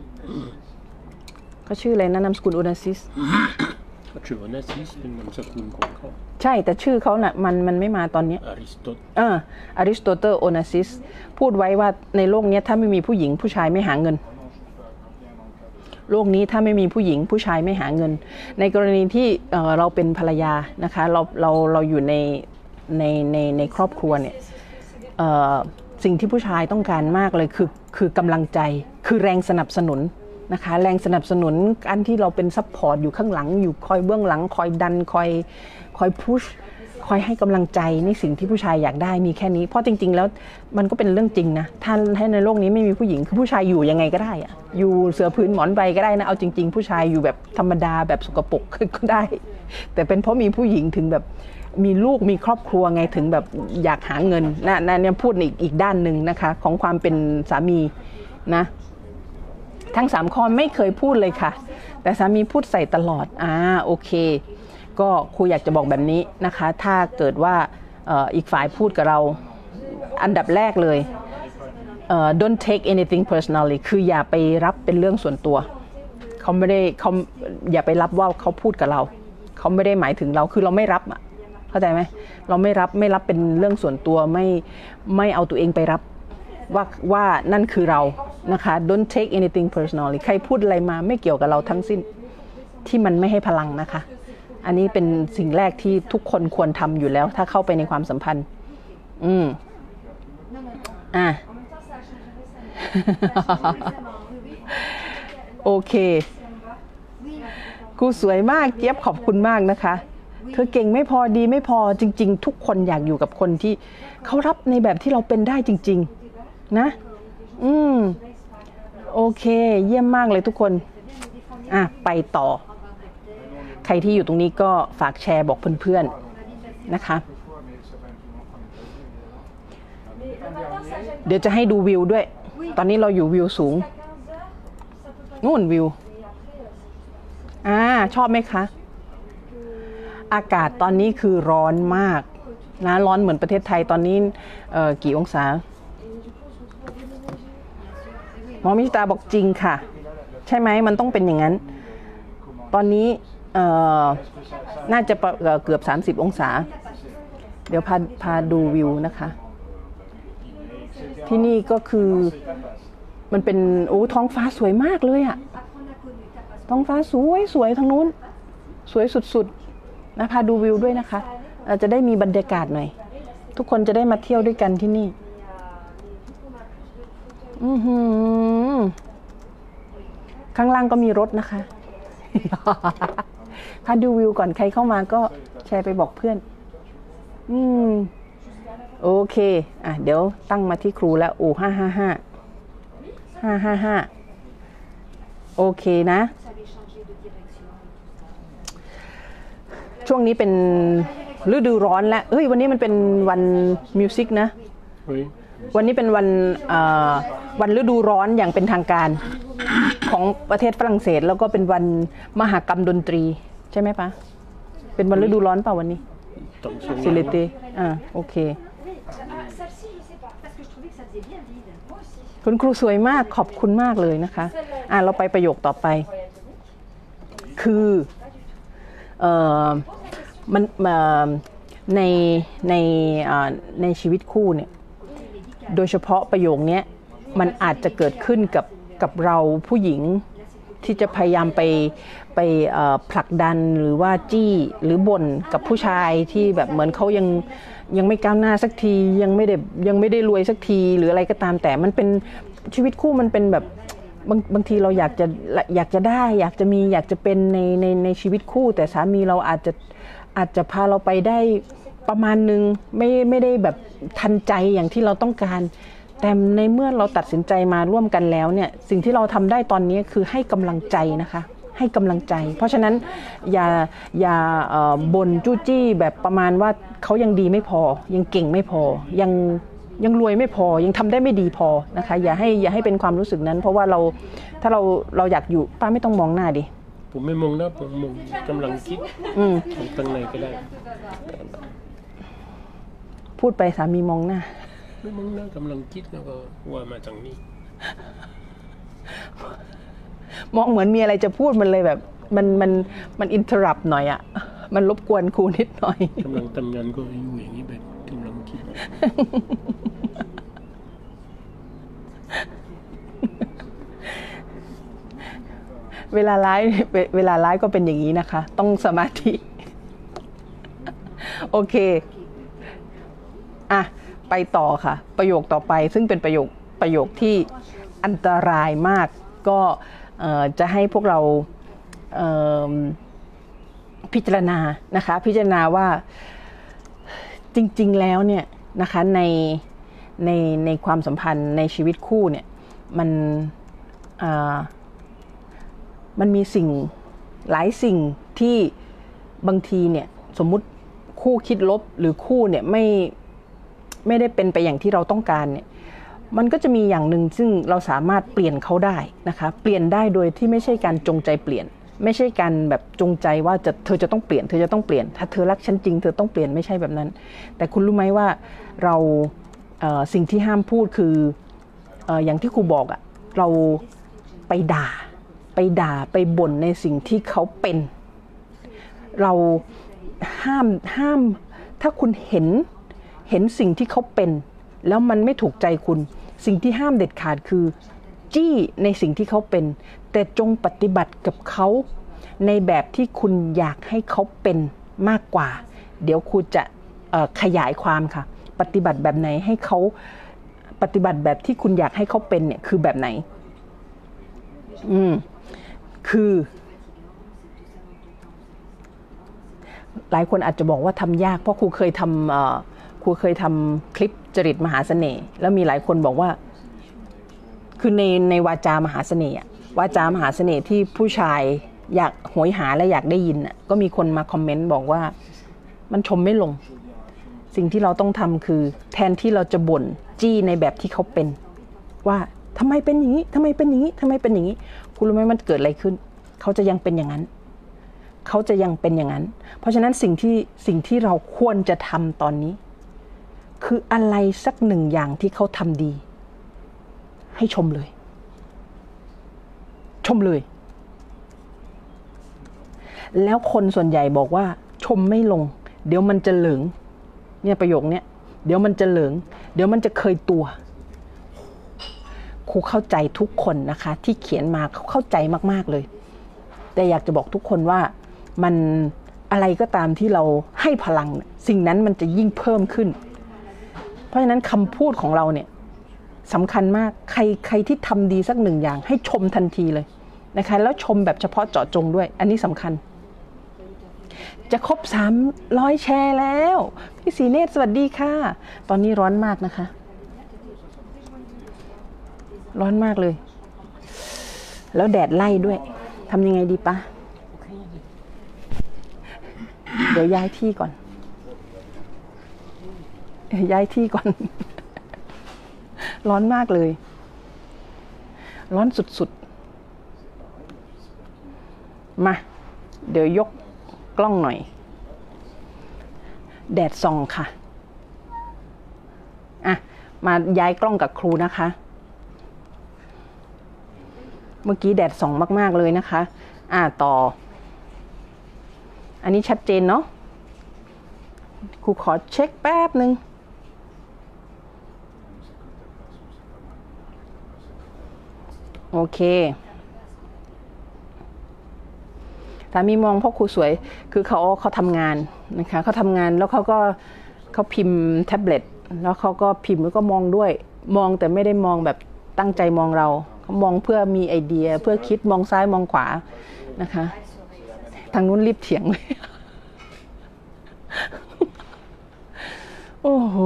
เขาชื่ออะไรนะนามสกุลโอนาซิสเขาชื่อโอนาซิสเป็นนามสกุลของเขาใช่แต่ชื่อเขาน่ะมันมันไม่มาตอนนี้อริสโตเอออริสโตเติลโอนาซิสพูดไว้ว่าในโลกนี้ถ้าไม่มีผู้หญิงผู้ชายไม่หาเงินโลกนี้ถ้าไม่มีผู้หญิงผู้ชายไม่หาเงินในกรณีที่เอ่อเราเป็นภรรยานะคะเราเราเราอยู่ในในในในครอบครัวเนี่ยเอ่อสิ่งที่ผู้ชายต้องการมากเลยคือคือกำลังใจคือแรงสนับสนุนนะคะแรงสนับสนุนอันที่เราเป็นซัพพอร์ตอยู่ข้างหลังอยู่คอยเบื้องหลังคอยดันคอยคอยพุชคอยให้กำลังใจในสิ่งที่ผู้ชายอยากได้มีแค่นี้เพราะจริงๆแล้วมันก็เป็นเรื่องจริงนะถ้าให้ในโลกนี้ไม่มีผู้หญิงคือผู้ชายอยู่ยังไงก็ได้อะอยู่เสือพื้นหมอนใบก็ได้นะเอาจริงๆผู้ชายอยู่แบบธรรมดาแบบสกปรกก็ได้แต่เป็นเพราะมีผู้หญิงถึงแบบมีลูกมีครอบครัวไงถึงแบบอยากหาเงินนะนั่นเนี่ยพูดอีกอีกด้านหนึ่งนะคะของความเป็นสามีนะทั้งสามข้อไม่เคยพูดเลยค่ะแต่สามีพูดใส่ตลอดอ่าโอเคก็ครูอยากจะบอกแบบนี้นะคะถ้าเกิดว่าอีกฝ่ายพูดกับเราอันดับแรกเลย don't take anything personally คืออย่าไปรับเป็นเรื่องส่วนตัวเขาไม่ได้เขาอย่าไปรับว่าเขาพูดกับเราเขาไม่ได้หมายถึงเราคือเราไม่รับอ่ะเข้าใจไหมเราไม่รับไม่รับเป็นเรื่องส่วนตัวไม่ไม่เอาตัวเองไปรับว่าว่านั่นคือเรานะคะ don't take anything personally ใครพูดอะไรมาไม่เกี่ยวกับเราทั้งสิ้นที่มันไม่ให้พลังนะคะอันนี้เป็นสิ่งแรกที่ทุกคนควรทำอยู่แล้วถ้าเข้าไปในความสัมพันธ์อืมอ่ะ โอเคครูสวยมากเจี๊ยบขอบคุณมากนะคะเธอเก่งไม่พอดีไม่พอจริงๆทุกคนอยากอยู่กับคนที่เขารับในแบบที่เราเป็นได้จริงๆนะอืมโอเคเยี่ยมมากเลยทุกคนอ่ะไปต่อใครที่อยู่ตรงนี้ก็ฝากแชร์บอกเพื่อนๆนะคะเดี๋ยวจะให้ดูวิวด้วยตอนนี้เราอยู่วิวสูงนู่นวิวอ่าชอบไหมคะอากาศตอนนี้คือร้อนมากนะร้อนเหมือนประเทศไทยตอนนี้เอ่อกี่องศาหมอมิตาบอกจริงค่ะใช่ไหมมันต้องเป็นอย่างนั้นตอนนี้เอ่อน่าจะเกือบสามสิบองศาเดี๋ยวพาพาดูวิวนะคะที่นี่ก็คือมันเป็นโอ้ท้องฟ้าสวยมากเลยอะท้องฟ้าสวยสวยทางนู้นสวยสุดๆนะพาดูวิวด้วยนะคะอาจจะได้มีบรรยากาศหน่อยทุกคนจะได้มาเที่ยวด้วยกันที่นี่อือหือข้างล่างก็มีรถนะคะ พาดูวิวก่อนใครเข้ามาก็แชร์ไปบอกเพื่อนอืมโอเคอ่ะเดี๋ยวตั้งมาที่ครูแล้วโอ้ห้าห้าห้าห้าห้าห้าโอเคนะช่วงนี้เป็นฤดูร้อนแล้วเฮ้ยวันนี้มันเป็นวันมิวสิกนะวันนี้เป็นวันวันฤดูร้อนอย่างเป็นทางการของประเทศฝรั่งเศสแล้วก็เป็นวันมหกรรมดนตรีใช่ไหมปะเป็นวันฤดูร้อนเปล่าวันนี้ซิเลเตอ่าโอเคคุณครูสวยมากขอบคุณมากเลยนะคะอ่าเราไปประโยคต่อไปคือเอ่อมันในในในชีวิตคู่เนี่ยโดยเฉพาะประโยคนี้มันอาจจะเกิดขึ้นกับกับเราผู้หญิงที่จะพยายามไปไปผลักดันหรือว่าจี้หรือบ่นกับผู้ชายที่แบบเหมือนเขายังยังไม่ก้าวหน้าสักทียังไม่ได้ยังไม่ได้รวยสักทีหรืออะไรก็ตามแต่มันเป็นชีวิตคู่มันเป็นแบบบางบางทีเราอยากจะอยากจะได้อยากจะมีอยากจะเป็นในในในชีวิตคู่แต่สามีเราอาจจะอาจจะพาเราไปได้ประมาณนึงไม่ไม่ได้แบบทันใจอย่างที่เราต้องการแต่ในเมื่อเราตัดสินใจมาร่วมกันแล้วเนี่ยสิ่งที่เราทำได้ตอนนี้คือให้กำลังใจนะคะให้กำลังใจเพราะฉะนั้นอย่าอย่าบ่นจู้จี้แบบประมาณว่าเขายังดีไม่พอยังเก่งไม่พอยังยังรวยไม่พอยังทำได้ไม่ดีพอนะคะอย่าให้อย่าให้เป็นความรู้สึกนั้นเพราะว่าเราถ้าเราเราอยากอยู่ป้าไม่ต้องมองหน้าดิผมไม่มองหน้าผมมองกำลังคิดตั้งในก็ได้พูดไปสามีมองหน้าไม่มองหน้ากำลังคิดแล้วก็ว่ามาจากนี้มองเหมือนมีอะไรจะพูดมันเลยแบบมันมันมันอินเทอร์รัปหน่อยอ่ะมันรบกวนครูนิดหน่อยกำลังทำงานก็อยู่อย่างนี้แบบกำลังคิดเวลาไลฟ์เวลาไลฟ์ก็เป็นอย่างนี้นะคะต้องสมาธิโอเคอ่ะไปต่อค่ะประโยคต่อไปซึ่งเป็นประโยคประโยคที่อันตรายมากก็จะให้พวกเราพิจารณานะคะพิจารณาว่าจริงๆแล้วเนี่ยนะคะในในในความสัมพันธ์ในชีวิตคู่เนี่ยมันมันมีสิ่งหลายสิ่งที่บางทีเนี่ยสมมุติคู่คิดลบหรือคู่เนี่ยไม่ไม่ได้เป็นไปอย่างที่เราต้องการเนี่ยมันก็จะมีอย่างหนึ่งซึ่งเราสามารถเปลี่ยนเขาได้นะคะเปลี่ยนได้โดยที่ไม่ใช่การจงใจเปลี่ยนไม่ใช่การแบบจงใจว่าจะเธอจะต้องเปลี่ยนเธอจะต้องเปลี่ยนถ้าเธอรักฉันจริงเธอต้องเปลี่ยนไม่ใช่แบบนั้นแต่คุณรู้ไหมว่าเราเอ่อสิ่งที่ห้ามพูดคือเอ่ออย่างที่ครูบอกอะเราไปด่าไปด่าไปบ่นในสิ่งที่เขาเป็นเราห้ามห้ามถ้าคุณเห็นเห็นสิ่งที่เขาเป็นแล้วมันไม่ถูกใจคุณสิ่งที่ห้ามเด็ดขาดคือจี้ในสิ่งที่เขาเป็นแต่จงปฏิบัติกับเขาในแบบที่คุณอยากให้เขาเป็นมากกว่าเดี๋ยวครูจะขยายความค่ะปฏิบัติแบบไหนให้เขาปฏิบัติแบบที่คุณอยากให้เขาเป็นเนี่ยคือแบบไหนอืมคือหลายคนอาจจะบอกว่าทำยากเพราะครูเคยทำครูเคยทำคลิปจริตมหาเสน่ห์แล้วมีหลายคนบอกว่าคือในในวาจามหาเสน่ห์วาจามหาเสน่ห์ที่ผู้ชายอยากโหยหาและอยากได้ยินน่ะก็มีคนมาคอมเมนต์บอกว่ามันชมไม่ลงสิ่งที่เราต้องทำคือแทนที่เราจะบ่นจี้ในแบบที่เขาเป็นว่าทำไมเป็นอย่างนี้ทำไมเป็นอย่างนี้ทำไมเป็นอย่างนี้คุณรู้ไหมมันเกิดอะไรขึ้นเขาจะยังเป็นอย่างนั้นเขาจะยังเป็นอย่างนั้นเพราะฉะนั้นสิ่งที่สิ่งที่เราควรจะทำตอนนี้คืออะไรสักหนึ่งอย่างที่เขาทำดีให้ชมเลยชมเลยแล้วคนส่วนใหญ่บอกว่าชมไม่ลงเดี๋ยวมันจะเหลิงเนี่ยประโยคเนี้ยเดี๋ยวมันจะเหลิงเดี๋ยวมันจะเคยตัวครูเข้าใจทุกคนนะคะที่เขียนมาเขาเข้าใจมากๆเลยแต่อยากจะบอกทุกคนว่ามันอะไรก็ตามที่เราให้พลังสิ่งนั้นมันจะยิ่งเพิ่มขึ้นเพราะฉะนั้นคำพูดของเราเนี่ยสำคัญมากใครใครที่ทำดีสักหนึ่งอย่างให้ชมทันทีเลยนะคะแล้วชมแบบเฉพาะเจาะจงด้วยอันนี้สำคัญจะครบสามร้อยแชร์แล้วพี่ศรีเนตรสวัสดีค่ะตอนนี้ร้อนมากนะคะร้อนมากเลยแล้วแดดไล่ด้วยทำยังไงดีปะเดี๋ยวย้ายที่ก่อนย้ายที่ก่อนร้อนมากเลยร้อนสุดๆมาเดี๋ยวยกกล้องหน่อยแดดส่องค่ะอ่ะมาย้ายกล้องกับครูนะคะเมื่อกี้แดดส่องมากๆเลยนะคะอ่ะต่ออันนี้ชัดเจนเนาะครูขอเช็คแป๊บหนึ่งโอเคสามีมองพ่อครูสวยคือเขาเขาทำงานนะคะเขาทำงานแล้วเขาก็เขาพิมพ์แท็บเล็ตแล้วเขาก็พิมพ์แล้วก็มองด้วยมองแต่ไม่ได้มองแบบตั้งใจมองเราเขามองเพื่อมีไอเดียเพื่อคิดมองซ้ายมองขวานะคะทางนู้นรีบเถียงเลยโอ้โห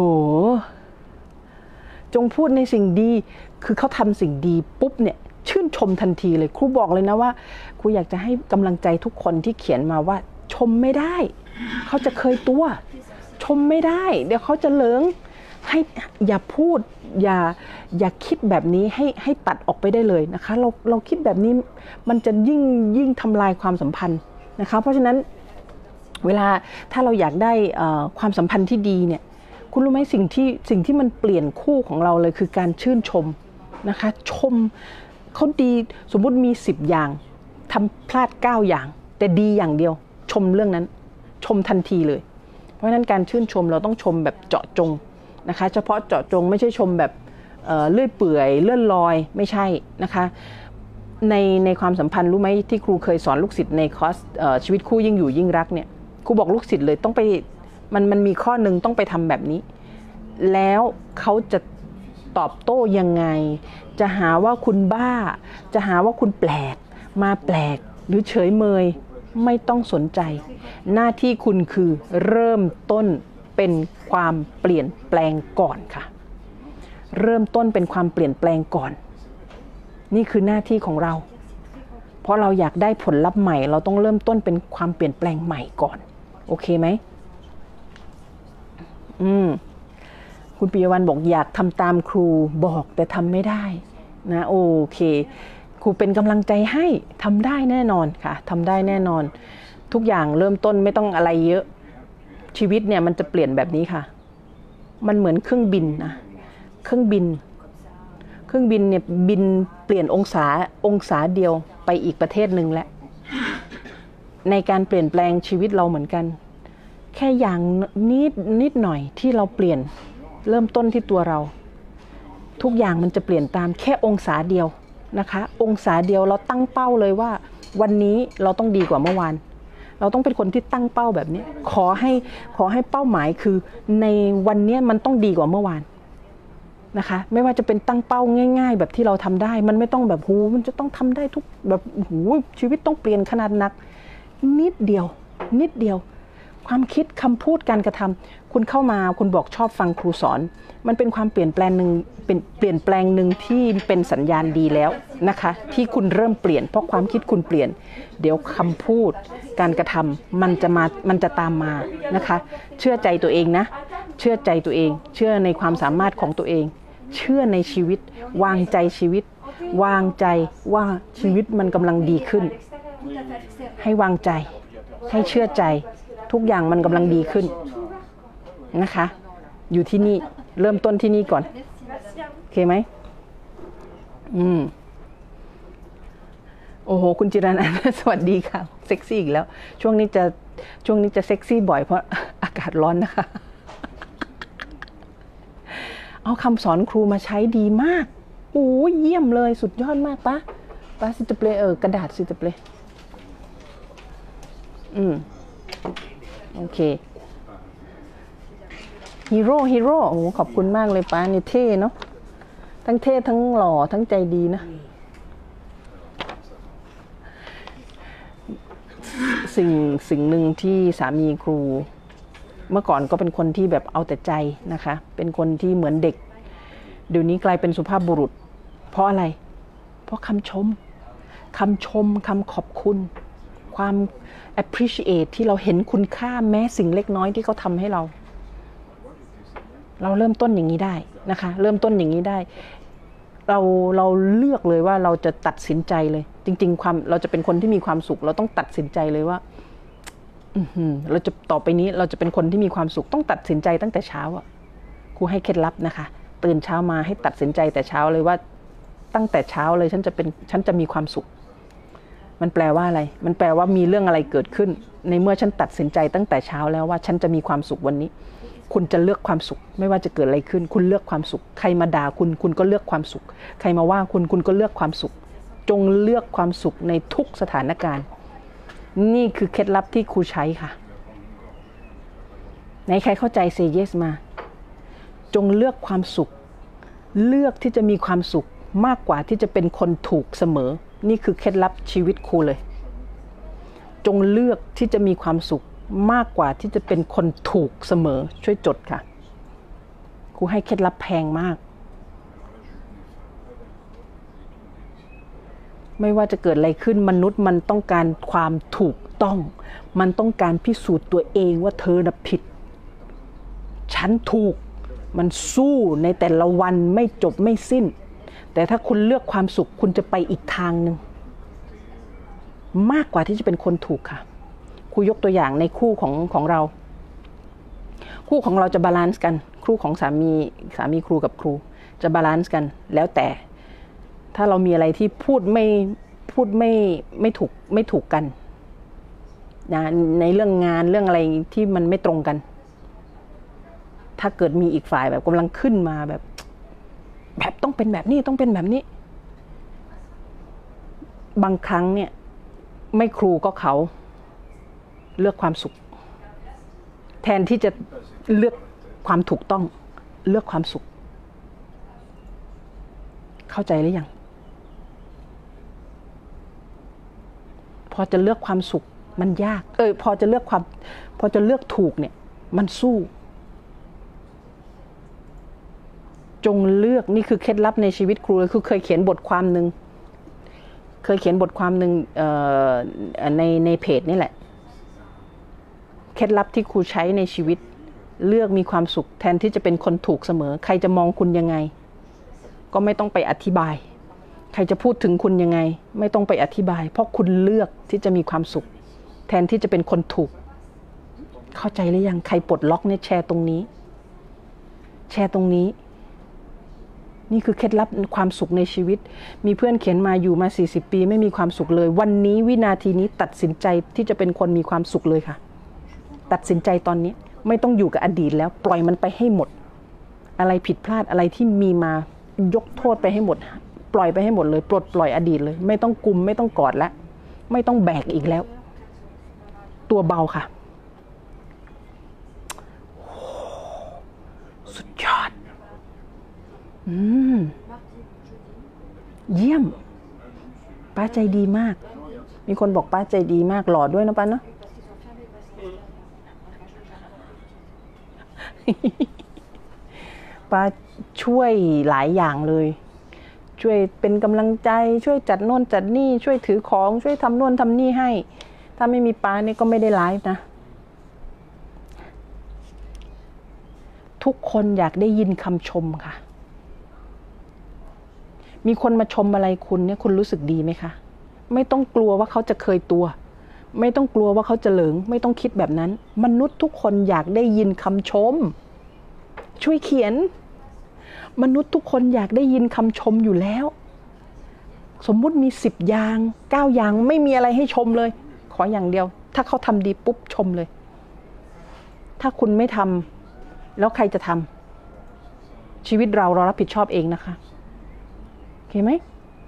จงพูดในสิ่งดีคือเขาทำสิ่งดีปุ๊บเนี่ยชื่นชมทันทีเลยครูบอกเลยนะว่าครูอยากจะให้กำลังใจทุกคนที่เขียนมาว่าชมไม่ได้เขาจะเคยตัวชมไม่ได้เดี๋ยวเขาจะเหลิงให้อย่าพูดอย่าอย่าคิดแบบนี้ให้ให้ตัดออกไปได้เลยนะคะเราเราคิดแบบนี้มันจะยิ่งยิ่งทำลายความสัมพันธ์นะคะเพราะฉะนั้นเวลาถ้าเราอยากได้ความสัมพันธ์ที่ดีเนี่ยคุณรู้ไหมสิ่งที่สิ่งที่มันเปลี่ยนคู่ของเราเลยคือการชื่นชมนะคะชมเขาดีสมมุติมีสิบอย่างทำพลาดเก้าอย่างแต่ดีอย่างเดียวชมเรื่องนั้นชมทันทีเลยเพราะฉะนั้นการชื่นชมเราต้องชมแบบเจาะจงนะคะเฉพาะเจาะจงไม่ใช่ชมแบบเอ่อเลื่อยเปื่อยเลื่อนลอยไม่ใช่นะคะในในความสัมพันธ์รู้ไหมที่ครูเคยสอนลูกศิษย์ในคอร์สชีวิตคู่ยิ่งอยู่ยิ่งรักเนี่ยครูบอกลูกศิษย์เลยต้องไปมันมันมีข้อหนึ่งต้องไปทำแบบนี้แล้วเขาจะตอบโต้ยังไงจะหาว่าคุณบ้าจะหาว่าคุณแปลกมาแปลกหรือเฉยเมยไม่ต้องสนใจหน้าที่คุณคือเริ่มต้นเป็นความเปลี่ยนแปลงก่อนค่ะเริ่มต้นเป็นความเปลี่ยนแปลงก่อนนี่คือหน้าที่ของเราเพราะเราอยากได้ผลลัพธ์ใหม่เราต้องเริ่มต้นเป็นความเปลี่ยนแปลงใหม่ก่อนโอเคไหมอืมคุณปิยวัลย์บอกอยากทำตามครูบอกแต่ทำไม่ได้นะโอเคครูเป็นกำลังใจให้ทำได้แน่นอนค่ะทำได้แน่นอนทุกอย่างเริ่มต้นไม่ต้องอะไรเยอะชีวิตเนี่ยมันจะเปลี่ยนแบบนี้ค่ะมันเหมือนเครื่องบินนะเครื่องบินเครื่องบินเนี่ยบินเปลี่ยนองศาองศาเดียวไปอีกประเทศหนึ่งแล้วในการเปลี่ยนแปลงชีวิตเราเหมือนกันแค่อย่างนิดนิดหน่อยที่เราเปลี่ยนเริ่มต้นที่ตัวเราทุกอย่างมันจะเปลี่ยนตามแค่องศาเดียวนะคะองศาเดียวเราตั้งเป้าเลยว่าวันนี้เราต้องดีกว่าเมื่อวานเราต้องเป็นคนที่ตั้งเป้าแบบนี้ขอให้ขอให้เป้าหมายคือในวันนี้มันต้องดีกว่าเมื่อวานนะคะไม่ว่าจะเป็นตั้งเป้าง่ายๆแบบที่เราทำได้มันไม่ต้องแบบหูมันจะต้องทำได้ทุกแบบหูชีวิตต้องเปลี่ยนขนาดนักนิดเดียวนิดเดียวความคิดคำพูดการกระทำคุณเข้ามาคุณบอกชอบฟังครูสอนมันเป็นความเปลี่ยนแปลงหนึ่งเป็นเปลี่ยนแปลงหนึ่งที่เป็นสัญญาณดีแล้วนะคะที่คุณเริ่มเปลี่ยนเพราะความคิดคุณเปลี่ยนเดี๋ยวคำพูดการกระทำมันจะมามันจะตามมานะคะเชื่อใจตัวเองนะเชื่อใจตัวเองเชื่อในความสามารถของตัวเองเชื่อในชีวิตวางใจชีวิตวางใจว่าชีวิตมันกำลังดีขึ้นให้วางใจให้เชื่อใจทุกอย่างมันกำลังดีขึ้นนะคะอยู่ที่นี่เริ่มต้นที่นี่ก่อนโอเคไหมอืมโอ้โหคุณจิรานันท์สวัสดีค่ะเซ็กซี่อีกแล้วช่วงนี้จะช่วงนี้จะเซ็กซี่บ่อยเพราะอากาศร้อนนะคะเอาคำสอนครูมาใช้ดีมากโอ้ยเยี่ยมเลยสุดยอดมากปะปะซิตเปลเออกระดาษซิตเปลอืมโอเคฮีโร่ฮีโร่โอ้ขอบคุณมากเลยป้านี่เท่เนาะทั้งเท่ทั้งหล่อทั้งใจดีนะสิ่งสิ่งหนึ่งที่สามีครูเมื่อก่อนก็เป็นคนที่แบบเอาแต่ใจนะคะเป็นคนที่เหมือนเด็กเดี๋ยวนี้กลายเป็นสุภาพบุรุษเพราะอะไรเพราะคำชมคำชมคำขอบคุณความ appreciate ที่เราเห็นคุณค่าแม้สิ่งเล็กน้อยที่เขาทำให้เราเราเริ่มต้นอย่างนี้ได้นะคะเริ่มต้นอย่างนี้ได้เราเราเลือกเลยว่าเราจะตัดสินใจเลยจริงๆความเราจะเป็นคนที่มีความสุขเราต้องตัดสินใจเลยว่าอือหือเราจะต่อไปนี้เราจะเป็นคนที่มีความสุขต้องตัดสินใจตั้งแต่เช้าอ่ะครูให้เคล็ดลับนะคะตื่นเช้ามาให้ตัดสินใจแต่เช้าเลยว่าตั้งแต่เช้าเลยฉันจะเป็นฉันจะมีความสุขมันแปลว่าอะไรมันแปลว่ามีเรื่องอะไรเกิดขึ้นในเมื่อฉันตัดสินใจตั้งแต่เช้าแล้วว่าฉันจะมีความสุขวันนี้คุณจะเลือกความสุขไม่ว่าจะเกิดอะไรขึ้นคุณเลือกความสุขใครมาด่าคุณคุณก็เลือกความสุขใครมาว่าคุณคุณก็เลือกความสุขจงเลือกความสุขในทุกสถานการณ์นี่คือเคล็ดลับที่ครูใช้ค่ะไหนใครเข้าใจเซเยสมาจงเลือกความสุขเลือกที่จะมีความสุขมากกว่าที่จะเป็นคนถูกเสมอนี่คือเคล็ดลับชีวิตครูเลยจงเลือกที่จะมีความสุขมากกว่าที่จะเป็นคนถูกเสมอช่วยจดค่ะครูให้เคล็ดลับแพงมากไม่ว่าจะเกิดอะไรขึ้นมนุษย์มันต้องการความถูกต้องมันต้องการพิสูจน์ตัวเองว่าเธอน่ะผิดฉันถูกมันสู้ในแต่ละวันไม่จบไม่สิ้นแต่ถ้าคุณเลือกความสุขคุณจะไปอีกทางหนึ่งมากกว่าที่จะเป็นคนถูกค่ะครูยกตัวอย่างในคู่ของของเราคู่ของเราจะบาลานซ์กันคู่ของสามีสามีครูกับครูจะบาลานซ์กันแล้วแต่ถ้าเรามีอะไรที่พูดไม่พูดไม่ไม่ถูกไม่ถูกกันนะในเรื่องงานเรื่องอะไรที่มันไม่ตรงกันถ้าเกิดมีอีกฝ่ายแบบกำลังขึ้นมาแบบแบบต้องเป็นแบบนี้ต้องเป็นแบบนี้บางครั้งเนี่ยไม่ครูก็เขาเลือกความสุขแทนที่จะเลือกความถูกต้องเลือกความสุขเข้าใจหรือยังพอจะเลือกความสุขมันยากเออพอจะเลือกความพอจะเลือกถูกเนี่ยมันสู้จงเลือกนี่คือเคล็ดลับในชีวิตครูคือเคยเขียนบทความหนึ่งเคยเขียนบทความหนึ่งในในเพจนี่แหละเคล็ดลับที่ครูใช้ในชีวิตเลือกมีความสุขแทนที่จะเป็นคนถูกเสมอใครจะมองคุณยังไงก็ไม่ต้องไปอธิบายใครจะพูดถึงคุณยังไงไม่ต้องไปอธิบายเพราะคุณเลือกที่จะมีความสุขแทนที่จะเป็นคนถูกเข้าใจหรือยังใครปลดล็อกเนี่ยแชร์ตรงนี้แชร์ตรงนี้นี่คือเคล็ดลับความสุขในชีวิตมีเพื่อนเขียนมาอยู่มาสี่สิบปีไม่มีความสุขเลยวันนี้วินาทีนี้ตัดสินใจที่จะเป็นคนมีความสุขเลยค่ะตัดสินใจตอนนี้ไม่ต้องอยู่กับอดีตแล้วปล่อยมันไปให้หมดอะไรผิดพลาดอะไรที่มีมายกโทษไปให้หมดปล่อยไปให้หมดเลยปลดปล่อยอดีตเลยไม่ต้องกุมไม่ต้องกอดแล้วไม่ต้องแบกอีกแล้วตัวเบาค่ะสุดยอดอืมเยี่ยมป้าใจดีมากมีคนบอกป้าใจดีมากหล่อด้วยนะป้าเนาะ ป้าช่วยหลายอย่างเลยช่วยเป็นกำลังใจช่วยจัดโน่นจัดนี่ช่วยถือของช่วยทำโน่นทำนี่ให้ถ้าไม่มีป้านี่ก็ไม่ได้ไลฟ์นะทุกคนอยากได้ยินคำชมค่ะมีคนมาชมอะไรคุณเนี่ยคุณรู้สึกดีไหมคะไม่ต้องกลัวว่าเขาจะเคยตัวไม่ต้องกลัวว่าเขาจะเหลิงไม่ต้องคิดแบบนั้นมนุษย์ทุกคนอยากได้ยินคำชมช่วยเขียนมนุษย์ทุกคนอยากได้ยินคำชมอยู่แล้วสมมุติมีสิบอย่างเก้าอย่างไม่มีอะไรให้ชมเลยขออย่างเดียวถ้าเขาทำดีปุ๊บชมเลยถ้าคุณไม่ทำแล้วใครจะทำชีวิตเราเรารับผิดชอบเองนะคะโอเคไหม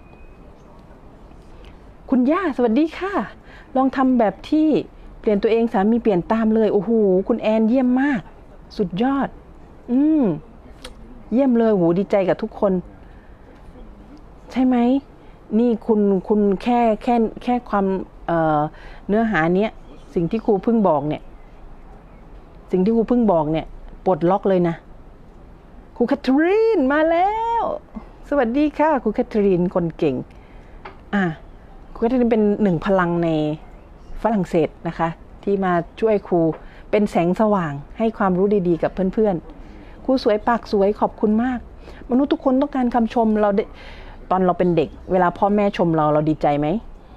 คุณย่าสวัสดีค่ะลองทำแบบที่เปลี่ยนตัวเองสามีเปลี่ยนตามเลยโอ้โหคุณแอนเยี่ยมมากสุดยอดอืมเยี่ยมเลยโหดีใจกับทุกคนใช่ไหมนี่คุณคุณแค่แค่แค่ความเอ่อเนื้อหาเนี้ยสิ่งที่ครูเพิ่งบอกเนี่ยสิ่งที่ครูเพิ่งบอกเนี่ยปลดล็อกเลยนะครูแคทรีนมาแล้วสวัสดีค่ะครูแคทรีนคนเก่งอ่ะครูแคทรีนเป็นหนึ่งพลังในฝรั่งเศสนะคะที่มาช่วยครูเป็นแสงสว่างให้ความรู้ดีๆกับเพื่อนๆครูสวยปากสวยขอบคุณมากมนุษย์ทุกคนต้องการคำชมเราตอนเราเป็นเด็กเวลาพ่อแม่ชมเราเราดีใจไหม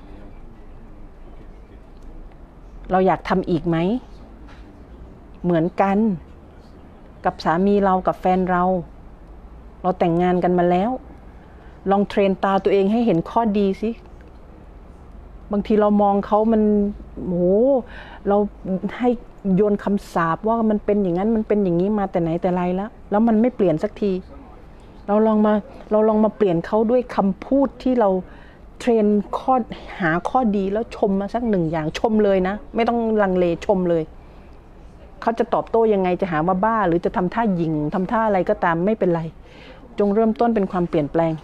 เราอยากทำอีกไหมเหมือนกันกับสามีเรากับแฟนเราเราแต่งงานกันมาแล้วลองเทรนตาตัวเองให้เห็นข้อดีสิบางทีเรามองเขามันโหเราให้โยนคำสาปว่ามันเป็นอย่างนั้นมันเป็นอย่างนี้มาแต่ไหนแต่ไรแล้วแล้วมันไม่เปลี่ยนสักทีเราลองมาเราลองมาเปลี่ยนเขาด้วยคำพูดที่เราเทรนข้อหาข้อดีแล้วชมมาสักหนึ่งอย่างชมเลยนะไม่ต้องลังเลชมเลยเขาจะตอบโต้ยังไงจะหาว่าบ้าหรือจะทำท่ายิงทำท่าอะไรก็ตามไม่เป็นไรจงเริ่มต้นเป็นความเปลี่ยนแปลง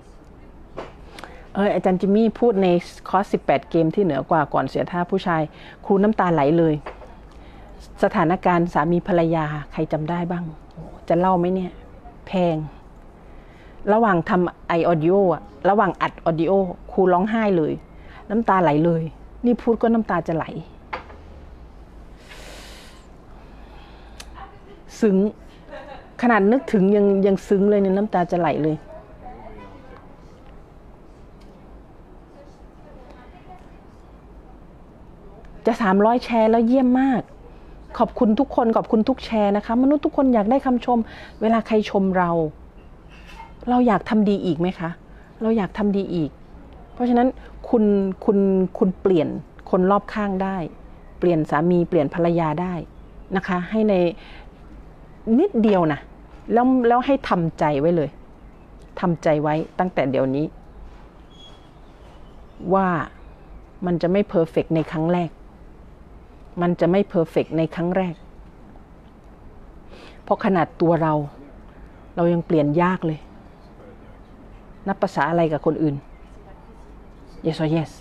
เอออาจารย์จิมมี่พูดในคอร์สสิบแปดเกมที่เหนือกว่าก่อนเสียท่าผู้ชายครูน้ำตาไหลเลยสถานการณ์สามีภรรยาใครจำได้บ้างจะเล่าไหมเนี่ยแพงระหว่างทำไอออดิโออะระหว่างอัดออดิโอครูร้องไห้เลยน้ำตาไหลเลยนี่พูดก็น้ำตาจะไหลซึ้งขนาดนึกถึงยังยังซึ้งเลยเนี่ยน้ำตาจะไหลเลยจะสามร้อยแชร์แล้วเยี่ยมมากขอบคุณทุกคนขอบคุณทุกแชร์นะคะมนุษย์ทุกคนอยากได้คำชมเวลาใครชมเราเราอยากทำดีอีกไหมคะเราอยากทำดีอีกเพราะฉะนั้นคุณคุณคุณเปลี่ยนคนรอบข้างได้เปลี่ยนสามีเปลี่ยนภรรยาได้นะคะให้ในนิดเดียวนะแล้วแล้วให้ทำใจไว้เลยทำใจไว้ตั้งแต่เดี๋ยวนี้ว่ามันจะไม่เพอร์เฟกต์ในครั้งแรกมันจะไม่เพอร์เฟกต์ในครั้งแรกเพราะขนาดตัวเราเรายังเปลี่ยนยากเลยนับภาษาอะไรกับคนอื่น yes or yes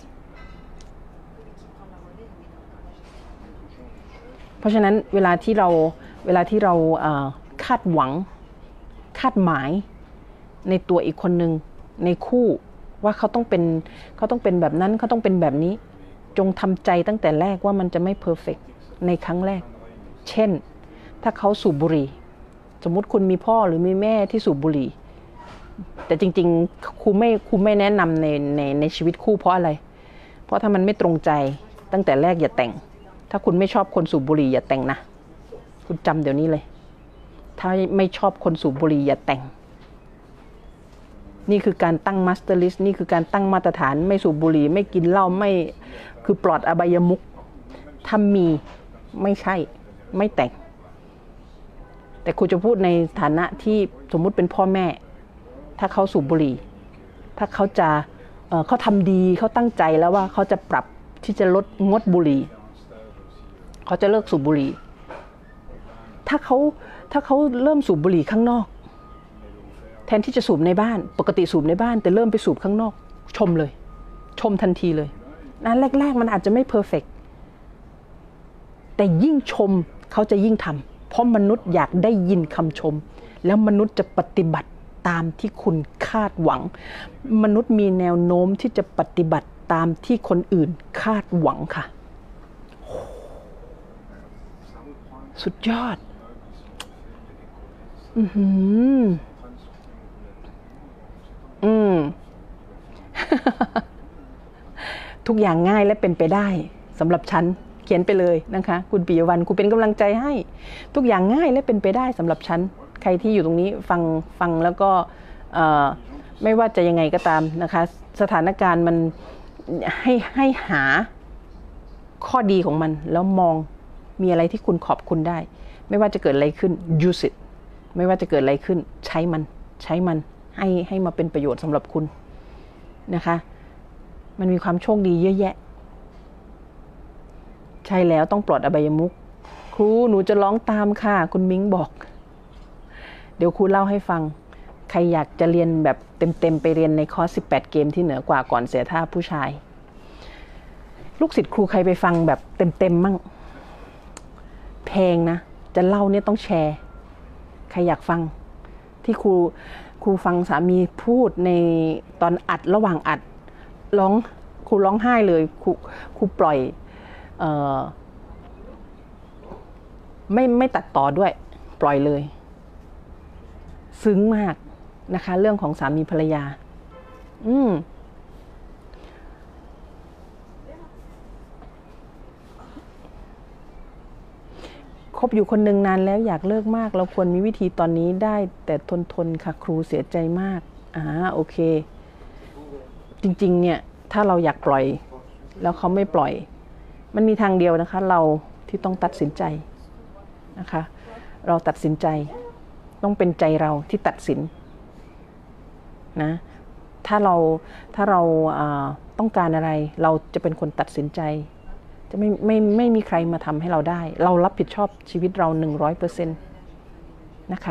เพราะฉะนั้นเวลาที่เราเวลาที่เราคาดหวังคาดหมายในตัวอีกคนหนึ่งในคู่ว่าเขาต้องเป็นเขาต้องเป็นแบบนั้นเขาต้องเป็นแบบนี้จงทำใจตั้งแต่แรกว่ามันจะไม่เพอร์เฟกต์ในครั้งแรกเช่นถ้าเขาสูบบุหรี่สมมุติคุณมีพ่อหรือมีแม่ที่สูบบุหรี่แต่จริงๆครูไม่ครูไม่แนะนำในในในชีวิตคู่เพราะอะไรเพราะถ้ามันไม่ตรงใจตั้งแต่แรกอย่าแต่งถ้าคุณไม่ชอบคนสูบบุหรี่อย่าแต่งนะคุณจำเดี๋ยวนี้เลยถ้าไม่ชอบคนสูบบุหรี่อย่าแต่งนี่คือการตั้งมาสเตอร์ลิสต์นี่คือการตั้งมาตรฐานไม่สูบบุหรี่ไม่กินเหล้าไม่คือปลอดอบายมุขถ้ามีไม่ใช่ไม่แต่งแต่ครูจะพูดในฐานะที่สมมุติเป็นพ่อแม่ถ้าเขาสูบบุหรี่ถ้าเขาจะเอ่อเขาทำดีเขาตั้งใจแล้วว่าเขาจะปรับที่จะลดงดบุหรี่เขาจะเลิกสูบบุหรี่ถ้าเขาถ้าเขาเริ่มสูบบุหรี่ข้างนอกแทนที่จะสูบในบ้านปกติสูบในบ้านแต่เริ่มไปสูบข้างนอกชมเลยชมทันทีเลยนะแรกๆมันอาจจะไม่เพอร์เฟกต์แต่ยิ่งชมเขาจะยิ่งทำเพราะมนุษย์อยากได้ยินคำชมแล้วมนุษย์จะปฏิบัติตามที่คุณคาดหวังมนุษย์มีแนวโน้มที่จะปฏิบัติตามที่คนอื่นคาดหวังค่ะสุดยอดอือหืออืม ทุกอย่างง่ายและเป็นไปได้สำหรับฉันเขียนไปเลยนะคะคุณปิยวรรณคุณเป็นกำลังใจให้ทุกอย่างง่ายและเป็นไปได้สำหรับฉันใครที่อยู่ตรงนี้ฟังฟังแล้วก็ไม่ว่าจะยังไงก็ตามนะคะสถานการณ์มันให้ให้หาข้อดีของมันแล้วมองมีอะไรที่คุณขอบคุณได้ไม่ว่าจะเกิดอะไรขึ้น use it ไม่ว่าจะเกิดอะไรขึ้นใช้มันใช้มันให้ให้มาเป็นประโยชน์สำหรับคุณนะคะมันมีความโชคดีเยอะแยะใช่แล้วต้องปลอดอบายมุขครูหนูจะร้องตามค่ะคุณมิ้งบอกเดี๋ยวครูเล่าให้ฟังใครอยากจะเรียนแบบเต็มๆไปเรียนในคอร์สสิบแปดเกมที่เหนือกว่าก่อนเสียท่าผู้ชายลูกศิษย์ครูใครไปฟังแบบเต็มๆมั่งเพลงนะจะเล่าเนี่ยต้องแชร์ใครอยากฟังที่ครูครูฟังสามีพูดในตอนอัดระหว่างอัดร้องครูร้องไห้เลยครูครูปล่อยเอ่อไม่ไม่ตัดต่อด้วยปล่อยเลยซึ้งมากนะคะเรื่องของสามีภรรยาอืมคบอยู่คนหนึ่งนานแล้วอยากเลิกมากเราควรมีวิธีตอนนี้ได้แต่ทนทนค่ะครูเสียใจมากอ่าโอเคจริงๆเนี่ยถ้าเราอยากปล่อยแล้วเขาไม่ปล่อยมันมีทางเดียวนะคะเราที่ต้องตัดสินใจนะคะเราตัดสินใจต้องเป็นใจเราที่ตัดสินนะถ้าเราถ้าเราต้องการอะไรเราจะเป็นคนตัดสินใจจะไม่ไม่ไม่มีใครมาทำให้เราได้เรารับผิดชอบชีวิตเราหนึ่งร้อยเปอร์เซ็นต์นะคะ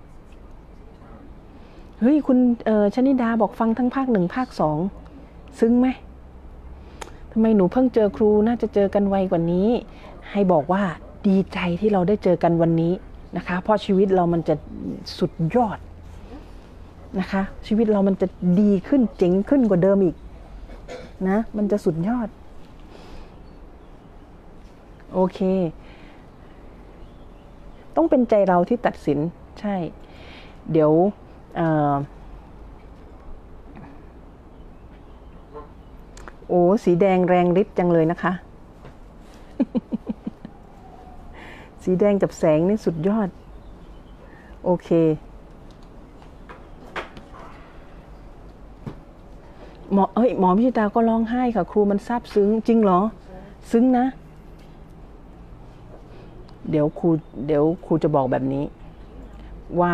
เฮ้ยคุณชนิดาบอกฟังทั้งภาคหนึ่งภาคสองซึ้งไหมทำไมหนูเพิ่งเจอครูน่าจะเจอกันไวกว่านี้ให้บอกว่าดีใจที่เราได้เจอกันวันนี้นะคะเพราะชีวิตเรามันจะสุดยอดนะคะชีวิตเรามันจะดีขึ้นเจ๋งขึ้นกว่าเดิมอีกนะมันจะสุดยอดโอเคต้องเป็นใจเราที่ตัดสินใช่เดี๋ยวโอ้สีแดงแรงฤทธิ์จังเลยนะคะ สีแดงกับแสงนี่สุดยอดโอเคหมอเอ้ยหมอพิชิตาก็ร้องไห้ค่ะครูมันซาบซึ้งจริงเหรอซึ้งนะเดี๋ยวครูเดี๋ยวครูจะบอกแบบนี้ว่า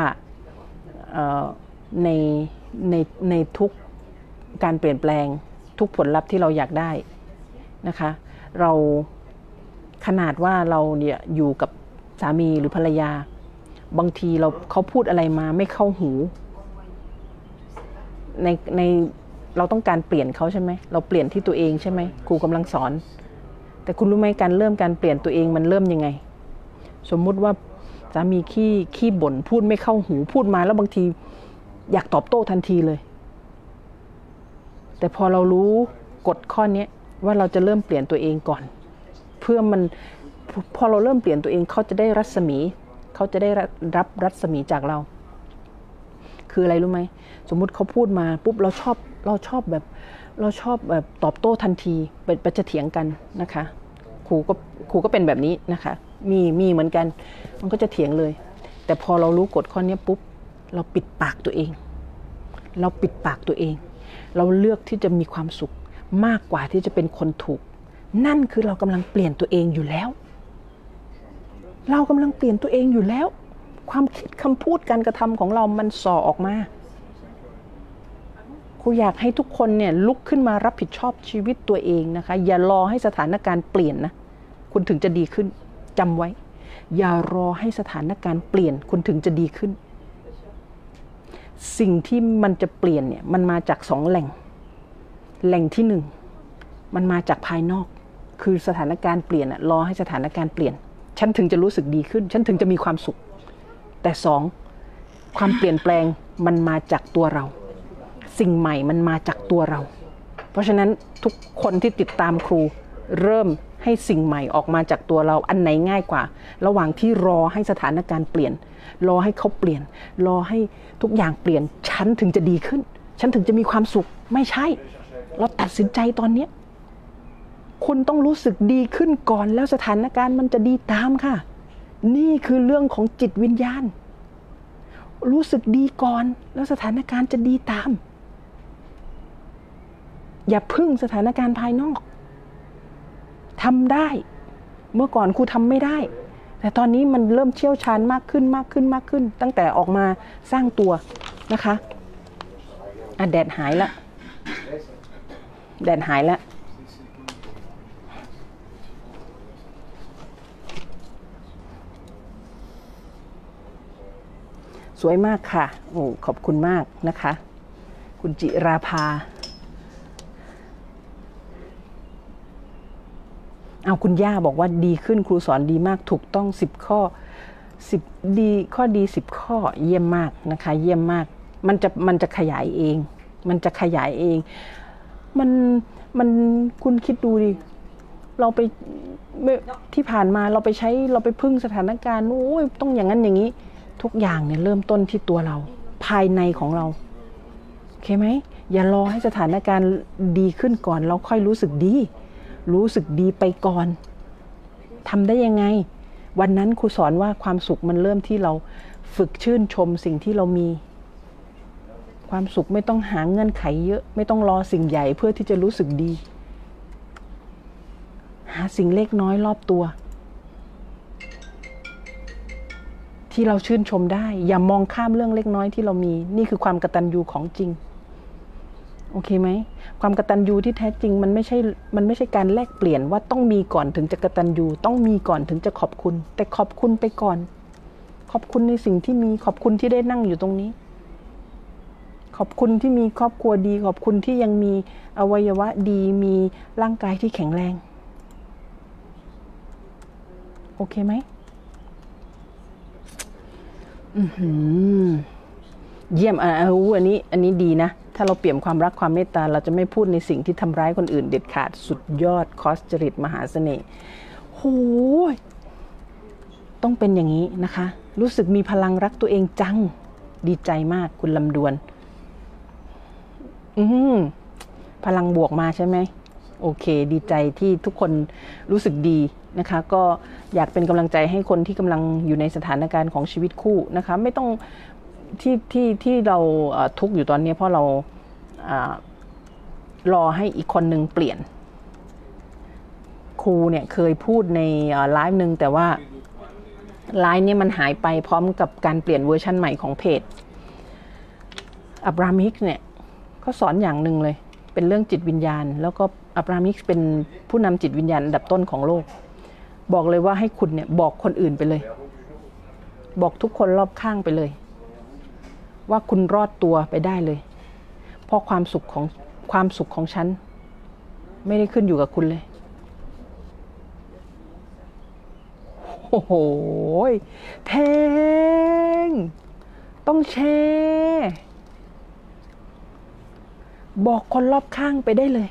ในในในทุกการเปลี่ยนแปลงทุกผลลัพธ์ที่เราอยากได้นะคะเราขนาดว่าเราเนี่ยอยู่กับสามีหรือภรรยาบางทีเราเขาพูดอะไรมาไม่เข้าหูในในเราต้องการเปลี่ยนเขาใช่ไหมเราเปลี่ยนที่ตัวเองใช่ไหมครูกำลังสอนแต่คุณรู้ไหมการเริ่มการเปลี่ยนตัวเองมันเริ่มยังไงสมมุติว่าสามีขี้ขี้บ่นพูดไม่เข้าหูพูดมาแล้วบางทีอยากตอบโต้ทันทีเลยแต่พอเรารู้กฎข้อนี้ว่าเราจะเริ่มเปลี่ยนตัวเองก่อนเพื่อมันพอเราเริ่มเปลี่ยนตัวเองเขาจะได้รัศมีเขาจะได้รับรัศมีจากเราคืออะไรรู้ไหมสมมุติเขาพูดมาปุ๊บเราชอบเราชอบแบบเราชอบแบบตอบโต้ทันทีเป็นประจะเถียงกันนะคะครูก็ครูก็เป็นแบบนี้นะคะมีมีเหมือนกันมันก็จะเถียงเลยแต่พอเรารู้กฎข้อนี้ปุ๊บเราปิดปากตัวเองเราปิดปากตัวเองเราเลือกที่จะมีความสุขมากกว่าที่จะเป็นคนถูกนั่นคือเรากำลังเปลี่ยนตัวเองอยู่แล้วเรากำลังเปลี่ยนตัวเองอยู่แล้วความคิดคำพูดการกระทำของเรามันส่อออกมาครูอยากให้ทุกคนเนี่ยลุกขึ้นมารับผิดชอบชีวิตตัวเองนะคะอย่ารอให้สถานการณ์เปลี่ยนนะคุณถึงจะดีขึ้นจำไว้อย่ารอให้สถานการณ์เปลี่ยนคุณถึงจะดีขึ้นสิ่งที่มันจะเปลี่ยนเนี่ยมันมาจากสองแหล่งแหล่งที่หนึ่งมันมาจากภายนอกคือสถานการณ์เปลี่ยนอะรอให้สถานการณ์เปลี่ยนฉันถึงจะรู้สึกดีขึ้นฉันถึงจะมีความสุขแต่สองความเปลี่ยนแปลงมันมาจากตัวเราสิ่งใหม่มันมาจากตัวเราเพราะฉะนั้นทุกคนที่ติดตามครูเริ่มให้สิ่งใหม่ออกมาจากตัวเราอันไหนง่ายกว่าระหว่างที่รอให้สถานการณ์เปลี่ยนรอให้เขาเปลี่ยนรอให้ทุกอย่างเปลี่ยนฉันถึงจะดีขึ้นฉันถึงจะมีความสุขไม่ใช่เราตัดสินใจตอนนี้คุณต้องรู้สึกดีขึ้นก่อนแล้วสถานการณ์มันจะดีตามค่ะนี่คือเรื่องของจิตวิญญาณรู้สึกดีก่อนแล้วสถานการณ์จะดีตามอย่าพึ่งสถานการณ์ภายนอกทำได้เมื่อก่อนครูทำไม่ได้แต่ตอนนี้มันเริ่มเชี่ยวชาญมากขึ้นมากขึ้นมากขึ้นตั้งแต่ออกมาสร้างตัวนะคะอ่ะแดดหายละแดดหายละสวยมากค่ะโอ้ขอบคุณมากนะคะคุณจิราภาเอาคุณย่าบอกว่าดีขึ้นครูสอนดีมากถูกต้องสิบข้อสิบดีข้อดีสิบข้อเยี่ยมมากนะคะเยี่ยมมากมันจะมันจะขยายเองมันจะขยายเองมันมันคุณคิดดูดิเราไปที่ผ่านมาเราไปใช้เราไปพึ่งสถานการณ์โอ้ยต้องอย่างนั้นอย่างนี้ทุกอย่างเนี่ยเริ่มต้นที่ตัวเราภายในของเราโอเคไหมอย่ารอให้สถานการณ์ดีขึ้นก่อนเราค่อยรู้สึกดีรู้สึกดีไปก่อนทำได้ยังไงวันนั้นครูสอนว่าความสุขมันเริ่มที่เราฝึกชื่นชมสิ่งที่เรามีความสุขไม่ต้องหาเงื่อนไขเยอะไม่ต้องรอสิ่งใหญ่เพื่อที่จะรู้สึกดีหาสิ่งเล็กน้อยรอบตัวที่เราชื่นชมได้อย่ามองข้ามเรื่องเล็กน้อยที่เรามีนี่คือความกตัญญูของจริงโอเคไหมความกตัญญูที่แท้จริงมันไม่ใช่มันไม่ใช่การแลกเปลี่ยนว่าต้องมีก่อนถึงจะกตัญญูต้องมีก่อนถึงจะขอบคุณแต่ขอบคุณไปก่อนขอบคุณในสิ่งที่มีขอบคุณที่ได้นั่งอยู่ตรงนี้ขอบคุณที่มีครอบครัวดีขอบคุณที่ยังมีอวัยวะดีมีร่างกายที่แข็งแรงโอเคไหมอือหือเยี่ยมอ่ะอันนี้อันนี้ดีนะถ้าเราเปลี่ยนความรักความเมตตาเราจะไม่พูดในสิ่งที่ทำร้ายคนอื่นเด็ดขาดสุดยอดคอสจริตมหาเสน่ห์โหต้องเป็นอย่างนี้นะคะรู้สึกมีพลังรักตัวเองจังดีใจมากคุณลำดวนอืมพลังบวกมาใช่ไหมโอเคดีใจที่ทุกคนรู้สึกดีนะคะก็อยากเป็นกำลังใจให้คนที่กำลังอยู่ในสถานการณ์ของชีวิตคู่นะคะไม่ต้องที่ที่ที่เราทุกข์อยู่ตอนนี้เพราะเรารอให้อีกคนหนึ่งเปลี่ยนครูเนี่ยเคยพูดในไลฟ์หนึ่งแต่ว่าไลฟ์นี้มันหายไปพร้อมกับการเปลี่ยนเวอร์ชันใหม่ของเพจอับรามิกเนี่ยเขาสอนอย่างหนึ่งเลยเป็นเรื่องจิตวิญญาณแล้วก็อับรามิกเป็นผู้นำจิตวิญญาณอันดับต้นของโลกบอกเลยว่าให้คุณเนี่ยบอกคนอื่นไปเลยบอกทุกคนรอบข้างไปเลยว่าคุณรอดตัวไปได้เลยเพราะความสุขของความสุขของฉันไม่ได้ขึ้นอยู่กับคุณเลยโอ้โหแทงต้องแชร์บอกคนรอบข้างไปได้เลย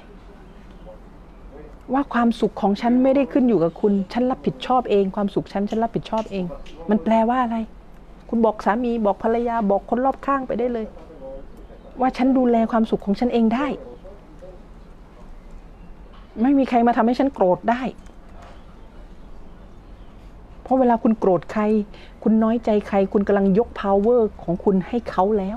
ว่าความสุขของฉันไม่ได้ขึ้นอยู่กับคุณฉันรับผิดชอบเองความสุขฉันฉันรับผิดชอบเองมันแปลว่าอะไรคุณบอกสามีบอกภรรยาบอกคนรอบข้างไปได้เลยว่าฉันดูแลความสุขของฉันเองได้ไม่มีใครมาทำให้ฉันโกรธได้เพราะเวลาคุณโกรธใครคุณน้อยใจใครคุณกำลังยก power ของคุณให้เขาแล้ว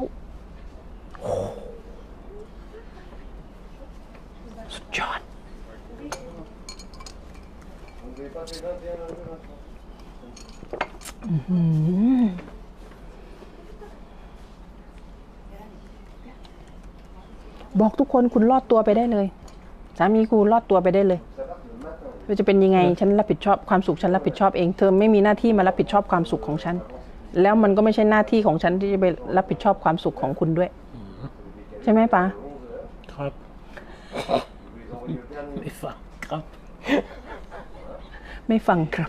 สุดยอดบอกทุกคนคุณรอดตัวไปได้เลยสามีคุณรอดตัวไปได้เลยว่าจะเป็นยังไงฉันรับผิดชอบความสุขฉันรับผิดชอบเองเธอไม่มีหน้าที่มารับผิดชอบความสุขของฉันแล้วมันก็ไม่ใช่หน้าที่ของฉันที่จะไปรับผิดชอบความสุขของคุณด้วยใช่ไหมป้าครับไม่ฟังครับไม่ฟังครับ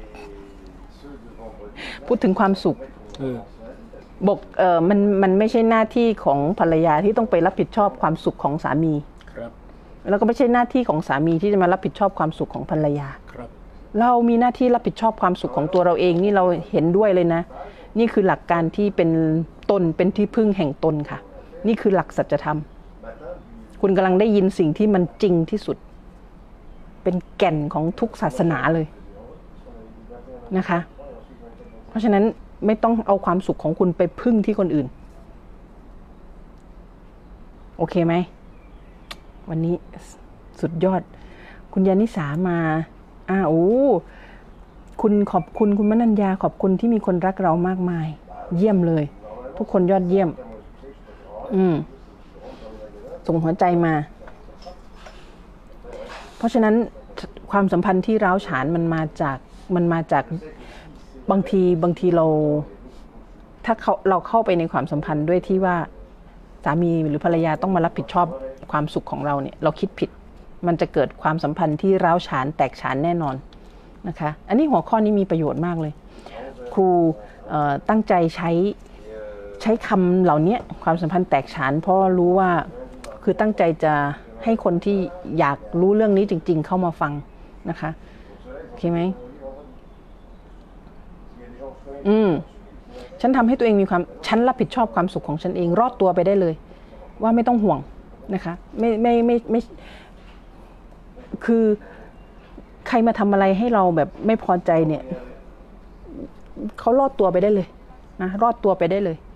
พูดถึงความสุขบอกเออมันมันไม่ใช่หน้าที่ของภรรยาที่ต้องไปรับผิดชอบความสุขของสามีครับแล้วก็ไม่ใช่หน้าที่ของสามีที่จะมารับผิดชอบความสุขของภรรยาครับเรามีหน้าที่รับผิดชอบความสุขของตัวเราเองนี่เราเห็นด้วยเลยนะนี่คือหลักการที่เป็นตนเป็นที่พึ่งแห่งตนค่ะนี่คือหลักสัจธรรมคุณกำลังได้ยินสิ่งที่มันจริงที่สุดเป็นแก่นของทุกศาสนาเลยนะคะเพราะฉะนั้นไม่ต้องเอาความสุขของคุณไปพึ่งที่คนอื่นโอเคไหมวันนี้สุดยอดคุณยานิสามาอ้าวคุณขอบคุณคุณมนัญญาขอบคุณที่มีคนรักเรามากมายเยี่ยมเลยทุกคนยอดเยี่ยมอืมส่งหัวใจมาเพราะฉะนั้นความสัมพันธ์ที่ร้าวฉานมันมาจากมันมาจากบางทีบางทีเราถ้าเขาเราเข้าไปในความสัมพันธ์ด้วยที่ว่าสามีหรือภรรยาต้องมารับผิดชอบความสุขของเราเนี่ยเราคิดผิดมันจะเกิดความสัมพันธ์ที่ร้าวฉานแตกฉานแน่นอนนะคะอันนี้หัวข้อนี้มีประโยชน์มากเลยครูตั้งใจใช้ใช้คำเหล่านี้ความสัมพันธ์แตกฉานเพราะรู้ว่าคือตั้งใจจะให้คนที่อยากรู้เรื่องนี้จริงๆเข้ามาฟังนะคะโอเคไหมอืมฉันทำให้ตัวเองมีความฉันรับผิดชอบความสุขของฉันเองรอดตัวไปได้เลยว่าไม่ต้องห่วงนะคะไม่ไม่ไม่ไม่คือใครมาทำอะไรให้เราแบบไม่พอใจเนี่ยเขารอดตัวไปได้เลยนะรอดตัวไปได้เลย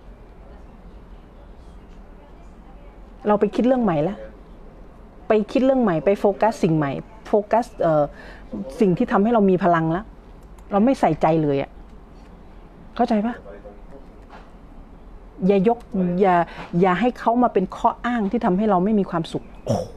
เราไปคิดเรื่องใหม่แล้วไปคิดเรื่องใหม่ไปโฟกัสสิ่งใหม่โฟกัสเอ่อสิ่งที่ทำให้เรามีพลังแล้วเราไม่ใส่ใจเลยอ่ะเข้าใจปะอย่ายกอย่าอย่าให้เขามาเป็นข้ออ้างที่ทำให้เราไม่มีความสุข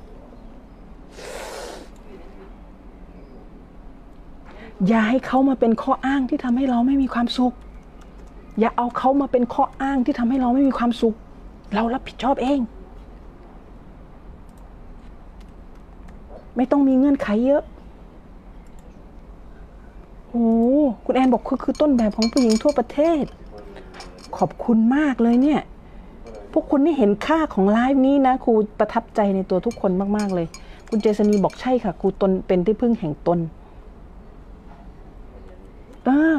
อย่าให้เขามาเป็นข้ออ้างที่ทำให้เราไม่มีความสุขอย่าเอาเขามาเป็นข้ออ้างที่ทำให้เราไม่มีความสุขเรารับผิดชอบเองไม่ต้องมีเงื่อนไขเยอะโอ้คุณแอนบอกคือคือต้นแบบของผู้หญิงทั่วประเทศขอบคุณมากเลยเนี่ยพวกคุณนี่เห็นค่าของไลฟ์นี้นะครูประทับใจในตัวทุกคนมากๆเลยคุณเจษณีบอกใช่ค่ะครูตนเป็นที่พึ่งแห่งตนอ่า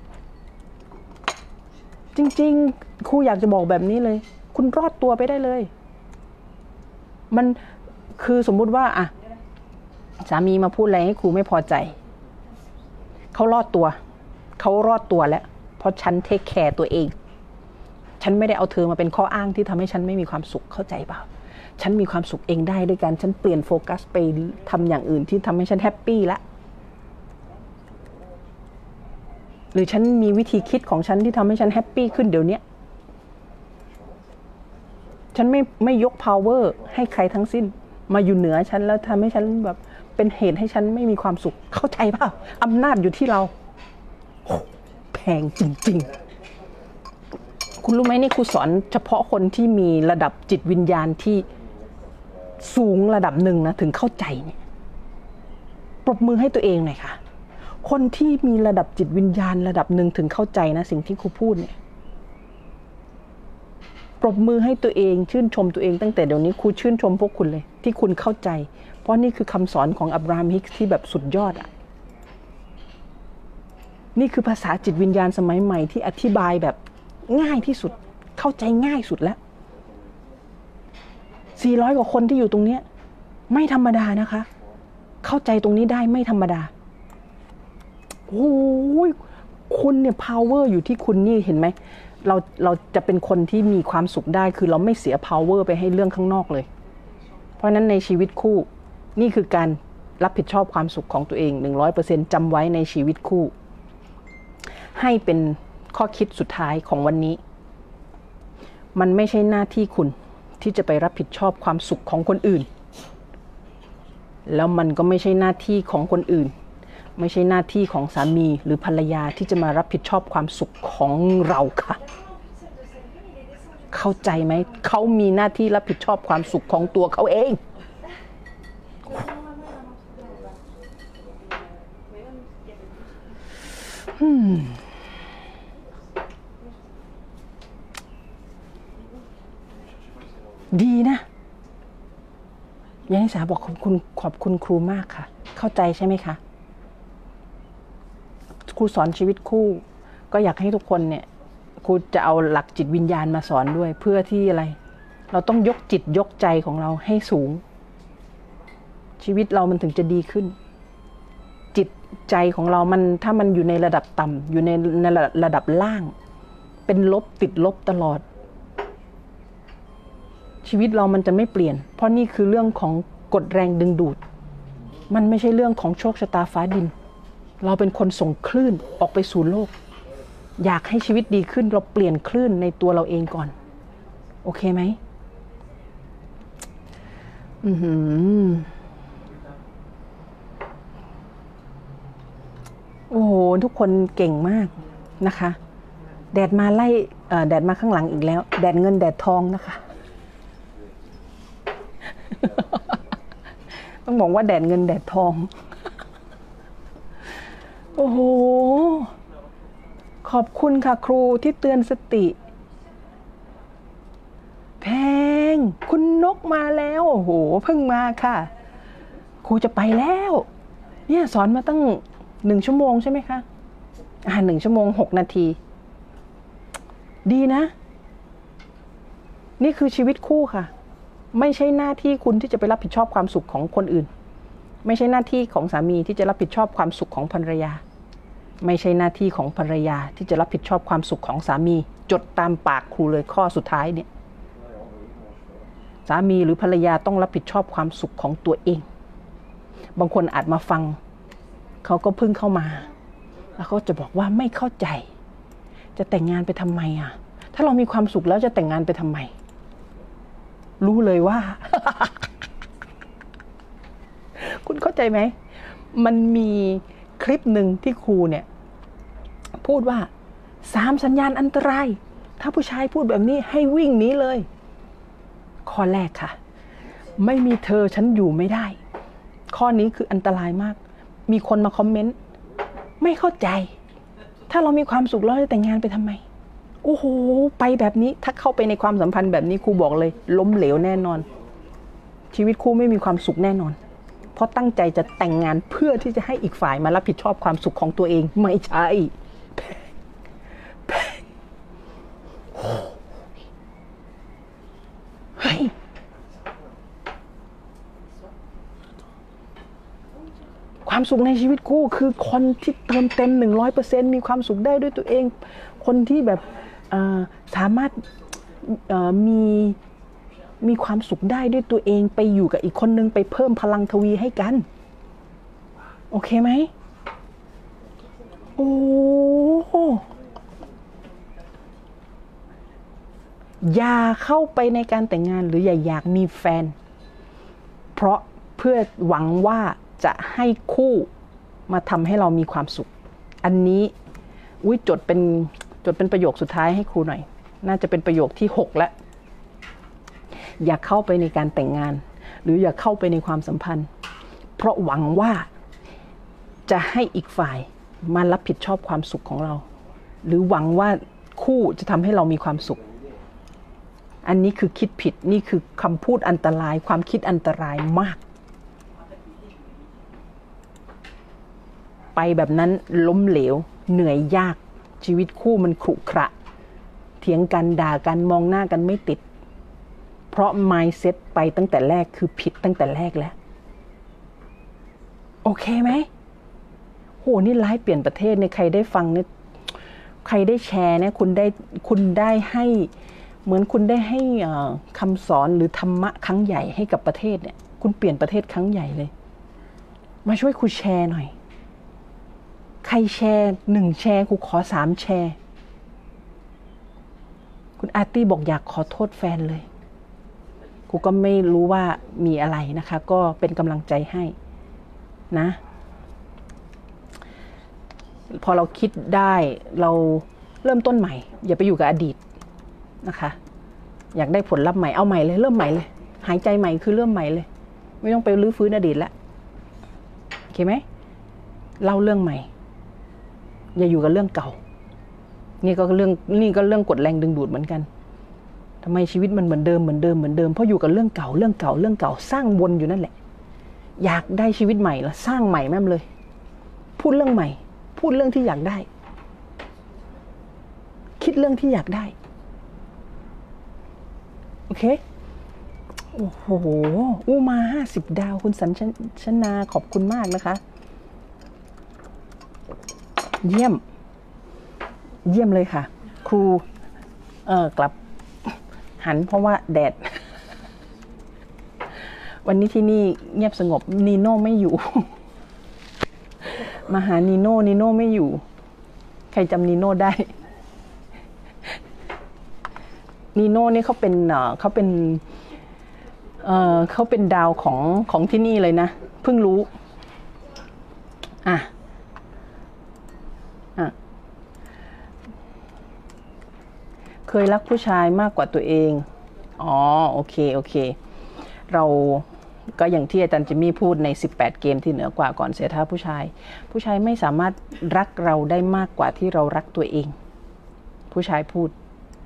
จริงๆครูอยากจะบอกแบบนี้เลยคุณรอดตัวไปได้เลยมันคือสมมุติว่าอะสามีมาพูดอะไรให้ครูไม่พอใจเขารอดตัวเขารอดตัวแล้วเพราะฉันเทคแคร์ตัวเองฉันไม่ได้เอาเธอมาเป็นข้ออ้างที่ทำให้ฉันไม่มีความสุขเข้าใจเปล่าฉันมีความสุขเองได้ด้วยกันฉันเปลี่ยนโฟกัสไปทำอย่างอื่นที่ทำให้ฉันแฮปปี้ละหรือฉันมีวิธีคิดของฉันที่ทำให้ฉันแฮปปี้ขึ้นเดี๋ยวนี้ฉันไม่ไม่ยก power ให้ใครทั้งสิ้นมาอยู่เหนือฉันแล้วทำให้ฉันแบบเป็นเหตุให้ฉันไม่มีความสุขเข้าใจเปล่าอำนาจอยู่ที่เราแพงจริงๆคุณรู้ไหมนี่ครูสอนเฉพาะคนที่มีระดับจิตวิญญาณที่สูงระดับหนึ่งนะถึงเข้าใจเนี่ยปรบมือให้ตัวเองหน่อยค่ะคนที่มีระดับจิตวิญญาณระดับหนึ่งถึงเข้าใจนะสิ่งที่ครูพูดเนี่ยปรบมือให้ตัวเองชื่นชมตัวเองตั้งแต่เดี๋ยวนี้ครูชื่นชมพวกคุณเลยที่คุณเข้าใจเพราะนี่คือคำสอนของอับราฮัมฮิกส์ที่แบบสุดยอดอ่ะนี่คือภาษาจิตวิญญาณสมัยใหม่ที่อธิบายแบบง่ายที่สุดเข้าใจง่ายสุดแล้วสี่ร้อยกว่าคนที่อยู่ตรงเนี้ยไม่ธรรมดานะคะเข้าใจตรงนี้ได้ไม่ธรรมดาโอ้ยคุณเนี่ย power อยู่ที่คุณนี่เห็นไหมเราเราจะเป็นคนที่มีความสุขได้คือเราไม่เสีย power ไปให้เรื่องข้างนอกเลยเพราะนั้นในชีวิตคู่นี่คือการรับผิดชอบความสุขของตัวเอง หนึ่งร้อยเปอร์เซ็นต์ จำไว้ในชีวิตคู่ให้เป็นข้อคิดสุดท้ายของวันนี้มันไม่ใช่หน้าที่คุณที่จะไปรับผิดชอบความสุขของคนอื่นแล้วมันก็ไม่ใช่หน้าที่ของคนอื่นไม่ใช่หน้าที่ของสามีหรือภรรยาที่จะมารับผิดชอบความสุขของเราค่ะเข้าใจไหมเขามีหน้าที่รับผิดชอบความสุขของตัวเขาเองดีนะยานิสาบอกขอบคุณขอบคุณครูมากค่ะเข้าใจใช่ไหมคะครูสอนชีวิตคู่ก็อยากให้ทุกคนเนี่ยครูจะเอาหลักจิตวิญญาณมาสอนด้วยเพื่อที่อะไรเราต้องยกจิตยกใจของเราให้สูงชีวิตเรามันถึงจะดีขึ้นจิตใจของเรามันถ้ามันอยู่ในระดับต่ำอยู่ในในระดับล่างเป็นลบติดลบตลอดชีวิตเรามันจะไม่เปลี่ยนเพราะนี่คือเรื่องของกฎแรงดึงดูดมันไม่ใช่เรื่องของโชคชะตาฟ้าดินเราเป็นคนส่งคลื่นออกไปสู่โลกอยากให้ชีวิตดีขึ้นเราเปลี่ยนคลื่นในตัวเราเองก่อนโอเคไหมอือหือโอ้โหทุกคนเก่งมากนะคะแดดมาไล่แดดมาข้างหลังอีกแล้วแดดเงินแดดทองนะคะต้องบอกว่าแดดเงินแดดทองโอ้โหขอบคุณค่ะครูที่เตือนสติแพงคุณนกมาแล้วโอ้โหเพิ่งมาค่ะครูจะไปแล้วเนี่ยสอนมาตั้งหนึ่งชั่วโมงใช่ไหมคะอ่าหนึ่งชั่วโมงหกนาทีดีนะนี่คือชีวิตคู่ค่ะไม่ใช่หน้าที่คุณที่จะไปรับผิดชอบความสุขของคนอื่นไม่ใช่หน้าที่ของสามีที่จะรับผิดชอบความสุขของภรรยาไม่ใช่หน้าที่ของภรรยาที่จะรับผิดชอบความสุขของสามีจดตามปากครูเลยข้อสุดท้ายเนี่ยสามีหรือภรรยาต้องรับผิดชอบความสุขของตัวเองบางคนอาจมาฟังเขาก็เพิ่งเข้ามาแล้วเขาจะบอกว่าไม่เข้าใจจะแต่งงานไปทำไมอ่ะถ้าเรามีความสุขแล้วจะแต่งงานไปทำไมรู้เลยว่า คุณเข้าใจไหมมันมีคลิปหนึ่งที่ครูเนี่ยพูดว่าสามสัญญาณอันตรายถ้าผู้ชายพูดแบบนี้ให้วิ่งหนีเลยข้อแรกค่ะไม่มีเธอฉันอยู่ไม่ได้ข้อนี้คืออันตรายมากมีคนมาคอมเมนต์ไม่เข้าใจถ้าเรามีความสุขแล้วจะแต่งงานไปทำไมโอ้โหไปแบบนี้ถ้าเข้าไปในความสัมพันธ์แบบนี้ครูบอกเลยล้มเหลวแน่นอนชีวิตคู่ไม่มีความสุขแน่นอนเพราะตั้งใจจะแต่งงานเพื่อที่จะให้อีกฝ่ายมารับผิดชอบความสุขของตัวเองไม่ใช่เฮ้ยความสุขในชีวิตคู่คือคนที่เติมเต็ม หนึ่งร้อยเปอร์เซ็นต์ มีความสุขได้ด้วยตัวเองคนที่แบบสามารถมีมีความสุขได้ด้วยตัวเองไปอยู่กับอีกคนนึงไปเพิ่มพลังทวีให้กันโอเคไหมโอ้อย่าเข้าไปในการแต่งงานหรืออย่าอยากมีแฟนเพราะเพื่อหวังว่าจะให้คู่มาทำให้เรามีความสุขอันนี้อุ้ยจดเป็นจดเป็นประโยคสุดท้ายให้ครูหน่อยน่าจะเป็นประโยคที่หกแล้วอย่าเข้าไปในการแต่งงานหรืออย่าเข้าไปในความสัมพันธ์เพราะหวังว่าจะให้อีกฝ่ายมารับผิดชอบความสุขของเราหรือหวังว่าคู่จะทำให้เรามีความสุขอันนี้คือคิดผิดนี่คือคำพูดอันตรายความคิดอันตรายมากไปแบบนั้นล้มเหลวเหนื่อยยากชีวิตคู่มันขรุขระเถียงกันด่ากันมองหน้ากันไม่ติดเพราะ mindset ไปตั้งแต่แรกคือผิดตั้งแต่แรกแล้วโอเคไหมโหนี่ไลฟ์เปลี่ยนประเทศเนี่ยใครได้ฟังเนี่ยใครได้แชร์เนี่ยคุณได้คุณได้ให้เหมือนคุณได้ให้คำสอนหรือธรรมะครั้งใหญ่ให้กับประเทศเนี่ยคุณเปลี่ยนประเทศครั้งใหญ่เลยมาช่วยครูแชร์หน่อยใครแชร์หนึ่งแชร์ครูขอสามแชร์คุณอาร์ตี้บอกอยากขอโทษแฟนเลยครูก็ไม่รู้ว่ามีอะไรนะคะก็เป็นกำลังใจให้นะพอเราคิดได้เราเริ่มต้นใหม่อย่าไปอยู่กับอดีตนะคะอยากได้ผลลัพธ์ใหม่เอาใหม่เลยเริ่มใหม่เลยหายใจใหม่คือเริ่มใหม่เลยไม่ต้องไปรื้อฟื้นอดีตแล้วโอเคไหมเล่าเรื่องใหม่อย่าอยู่กับเรื่องเก่านี่ก็เรื่องนี่ก็เรื่องกดแรงดึงดูดเหมือนกันทำไมชีวิตมันเหมือนเดิมเหมือนเดิมเหมือนเดิมเพราะอยู่กับเรื่องเก่าเรื่องเก่าเรื่องเก่าสร้างวนอยู่นั่นแหละอยากได้ชีวิตใหม่ละสร้างใหม่แม่มเลยพูดเรื่องใหม่พูดเรื่องที่อยากได้คิดเรื่องที่อยากได้โอเคโอ้โหอู้มาห้าสิบดาวคุณสัญชนาขอบคุณมากนะคะเยี่ยมเยี่ยมเลยค่ะครูเออกลับหันเพราะว่าแดดวันนี้ที่นี่เงียบสงบนีโน่ไม่อยู่มาหานีโน่นีโน่ไม่อยู่ใครจำนีโน่ได้นีโน่นี่เขาเป็นเอ่อเขาเป็นเอ่อเขาเป็นดาวของของที่นี่เลยนะเพิ่งรู้อ่ะอ่ะเคยรักผู้ชายมากกว่าตัวเองอ๋อโอเคโอเคเราก็อย่างที่อาจารย์จิมมี่พูดในสิบแปดเกมที่เหนือกว่าก่อนเสียท่าผู้ชายผู้ชายไม่สามารถรักเราได้มากกว่าที่เรารักตัวเองผู้ชายพูด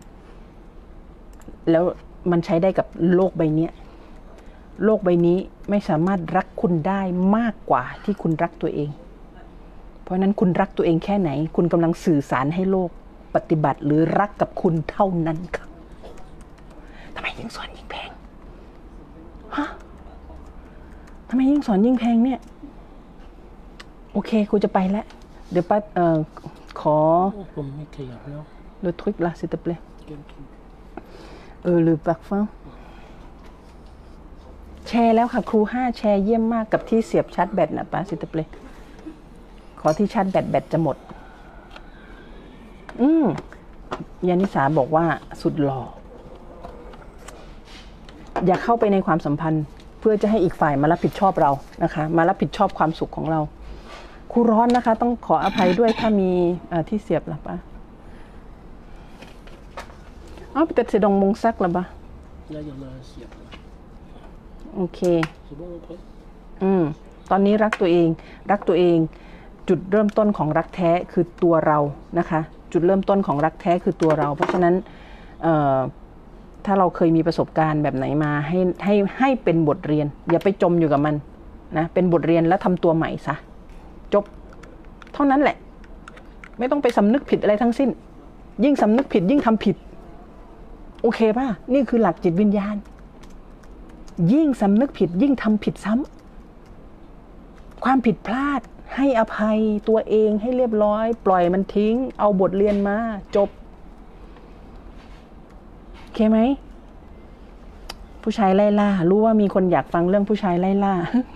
แล้วมันใช้ได้กับโลกใบนี้โลกใบนี้ไม่สามารถรักคุณได้มากกว่าที่คุณรักตัวเองเพราะนั้นคุณรักตัวเองแค่ไหนคุณกำลังสื่อสารให้โลกปฏิบัติหรือรักกับคุณเท่านั้นค่ะทำไมยิ่งสอนยิ่งแพงฮะทำไมยิ่งสอนยิ่งแพงเนี่ยโอเคครูจะไปแล้วเดี๋ยวป้าเอ่อขอผมไม่ขยับแล้ว le truc là s'il te plaît euh le parfum แชร์แล้วค่ะครูห้าแชร์เยี่ยมมากกับที่เสียบชาร์จแบตนะป้าs'il te plaîtขอที่ชาร์จแบตแบตจะหมดอืมยานิสาบอกว่าสุดหล่ออย่าเข้าไปในความสัมพันธ์เพื่อจะให้อีกฝ่ายมารับผิดชอบเรานะคะมารับผิดชอบความสุขของเราครูร้อนนะคะต้องขออภัยด้วยถ้ามีที่เสียบหรือปะอ๋อpeut-être c'est dans mon sac là-bas là il y en a un sia โอเค c'est bon après อืมตอนนี้รักตัวเองรักตัวเองจุดเริ่มต้นของรักแท้คือตัวเรานะคะจุดเริ่มต้นของรักแท้คือตัวเราเพราะฉะนั้นถ้าเราเคยมีประสบการณ์แบบไหนมาให้ให้ให้เป็นบทเรียนอย่าไปจมอยู่กับมันนะเป็นบทเรียนแล้วทำตัวใหม่ซะจบเท่านั้นแหละไม่ต้องไปสำนึกผิดอะไรทั้งสิ้นยิ่งสำนึกผิดยิ่งทำผิดโอเคป่ะนี่คือหลักจิตวิญญาณยิ่งสำนึกผิดยิ่งทำผิดซ้ำความผิดพลาดให้อภัยตัวเองให้เรียบร้อยปล่อยมันทิ้งเอาบทเรียนมาจบโอเคไหมผู้ชายไล่ล่ารู้ว่ามีคนอยากฟังเรื่องผู้ชายไล่ล่า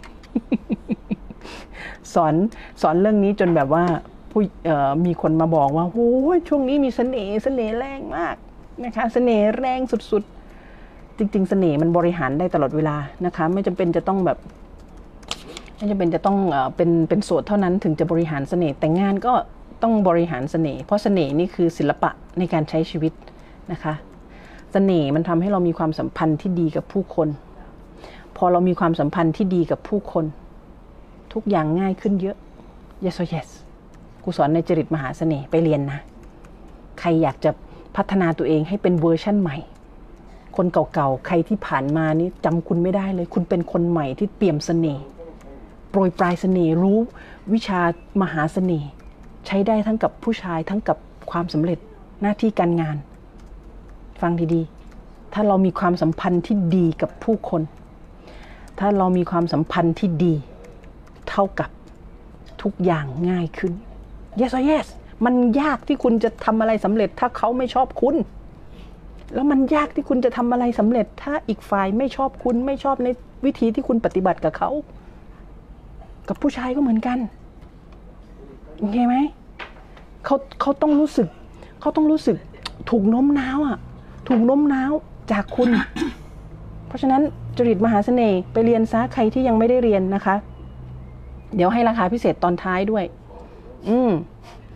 สอนสอนเรื่องนี้จนแบบว่าผู้มีคนมาบอกว่าโอ้ยช่วงนี้มีเสน่ห์เสน่ห์แรงมากนะคะเสน่ห์แรงสุดๆจริงๆเสน่ห์มันบริหารได้ตลอดเวลานะคะไม่จำเป็นจะต้องแบบไม่จำเป็นจะต้องเป็นเป็นโสดเท่านั้นถึงจะบริหารเสน่ห์แต่งงานก็ต้องบริหารเสน่ห์เพราะเสน่ห์นี่คือศิลปะในการใช้ชีวิตนะคะเสน่ห์มันทำให้เรามีความสัมพันธ์ที่ดีกับผู้คนพอเรามีความสัมพันธ์ที่ดีกับผู้คนทุกอย่างง่ายขึ้นเยอะ yes or yes กูสอนในจริตมหาเสน่ห์ไปเรียนนะใครอยากจะพัฒนาตัวเองให้เป็นเวอร์ชั่นใหม่คนเก่าๆใครที่ผ่านมานี่จำคุณไม่ได้เลยคุณเป็นคนใหม่ที่เปี่ยมเสน่ห์โปรยปลายเสน่ห์รู้วิชามหาเสน่ห์ใช้ได้ทั้งกับผู้ชายทั้งกับความสำเร็จหน้าที่การงานฟังดีๆถ้าเรามีความสัมพันธ์ที่ดีกับผู้คนถ้าเรามีความสัมพันธ์ที่ดีเท่ากับทุกอย่างง่ายขึ้น yes or yes มันยากที่คุณจะทำอะไรสำเร็จถ้าเขาไม่ชอบคุณแล้วมันยากที่คุณจะทำอะไรสำเร็จถ้าอีกฝ่ายไม่ชอบคุณไม่ชอบในวิธีที่คุณปฏิบัติกับเขากับผู้ชายก็เหมือนกันโอเคไหมเขาเขาต้องรู้สึกเขาต้องรู้สึกถูกโน้มน้าวอ่ะถูกโน้มน้าวจากคุณ เพราะฉะนั้นจริตมหาเสน่ห์ไปเรียนซะใครที่ยังไม่ได้เรียนนะคะเดี๋ยวให้ราคาพิเศษตอนท้ายด้วยอืม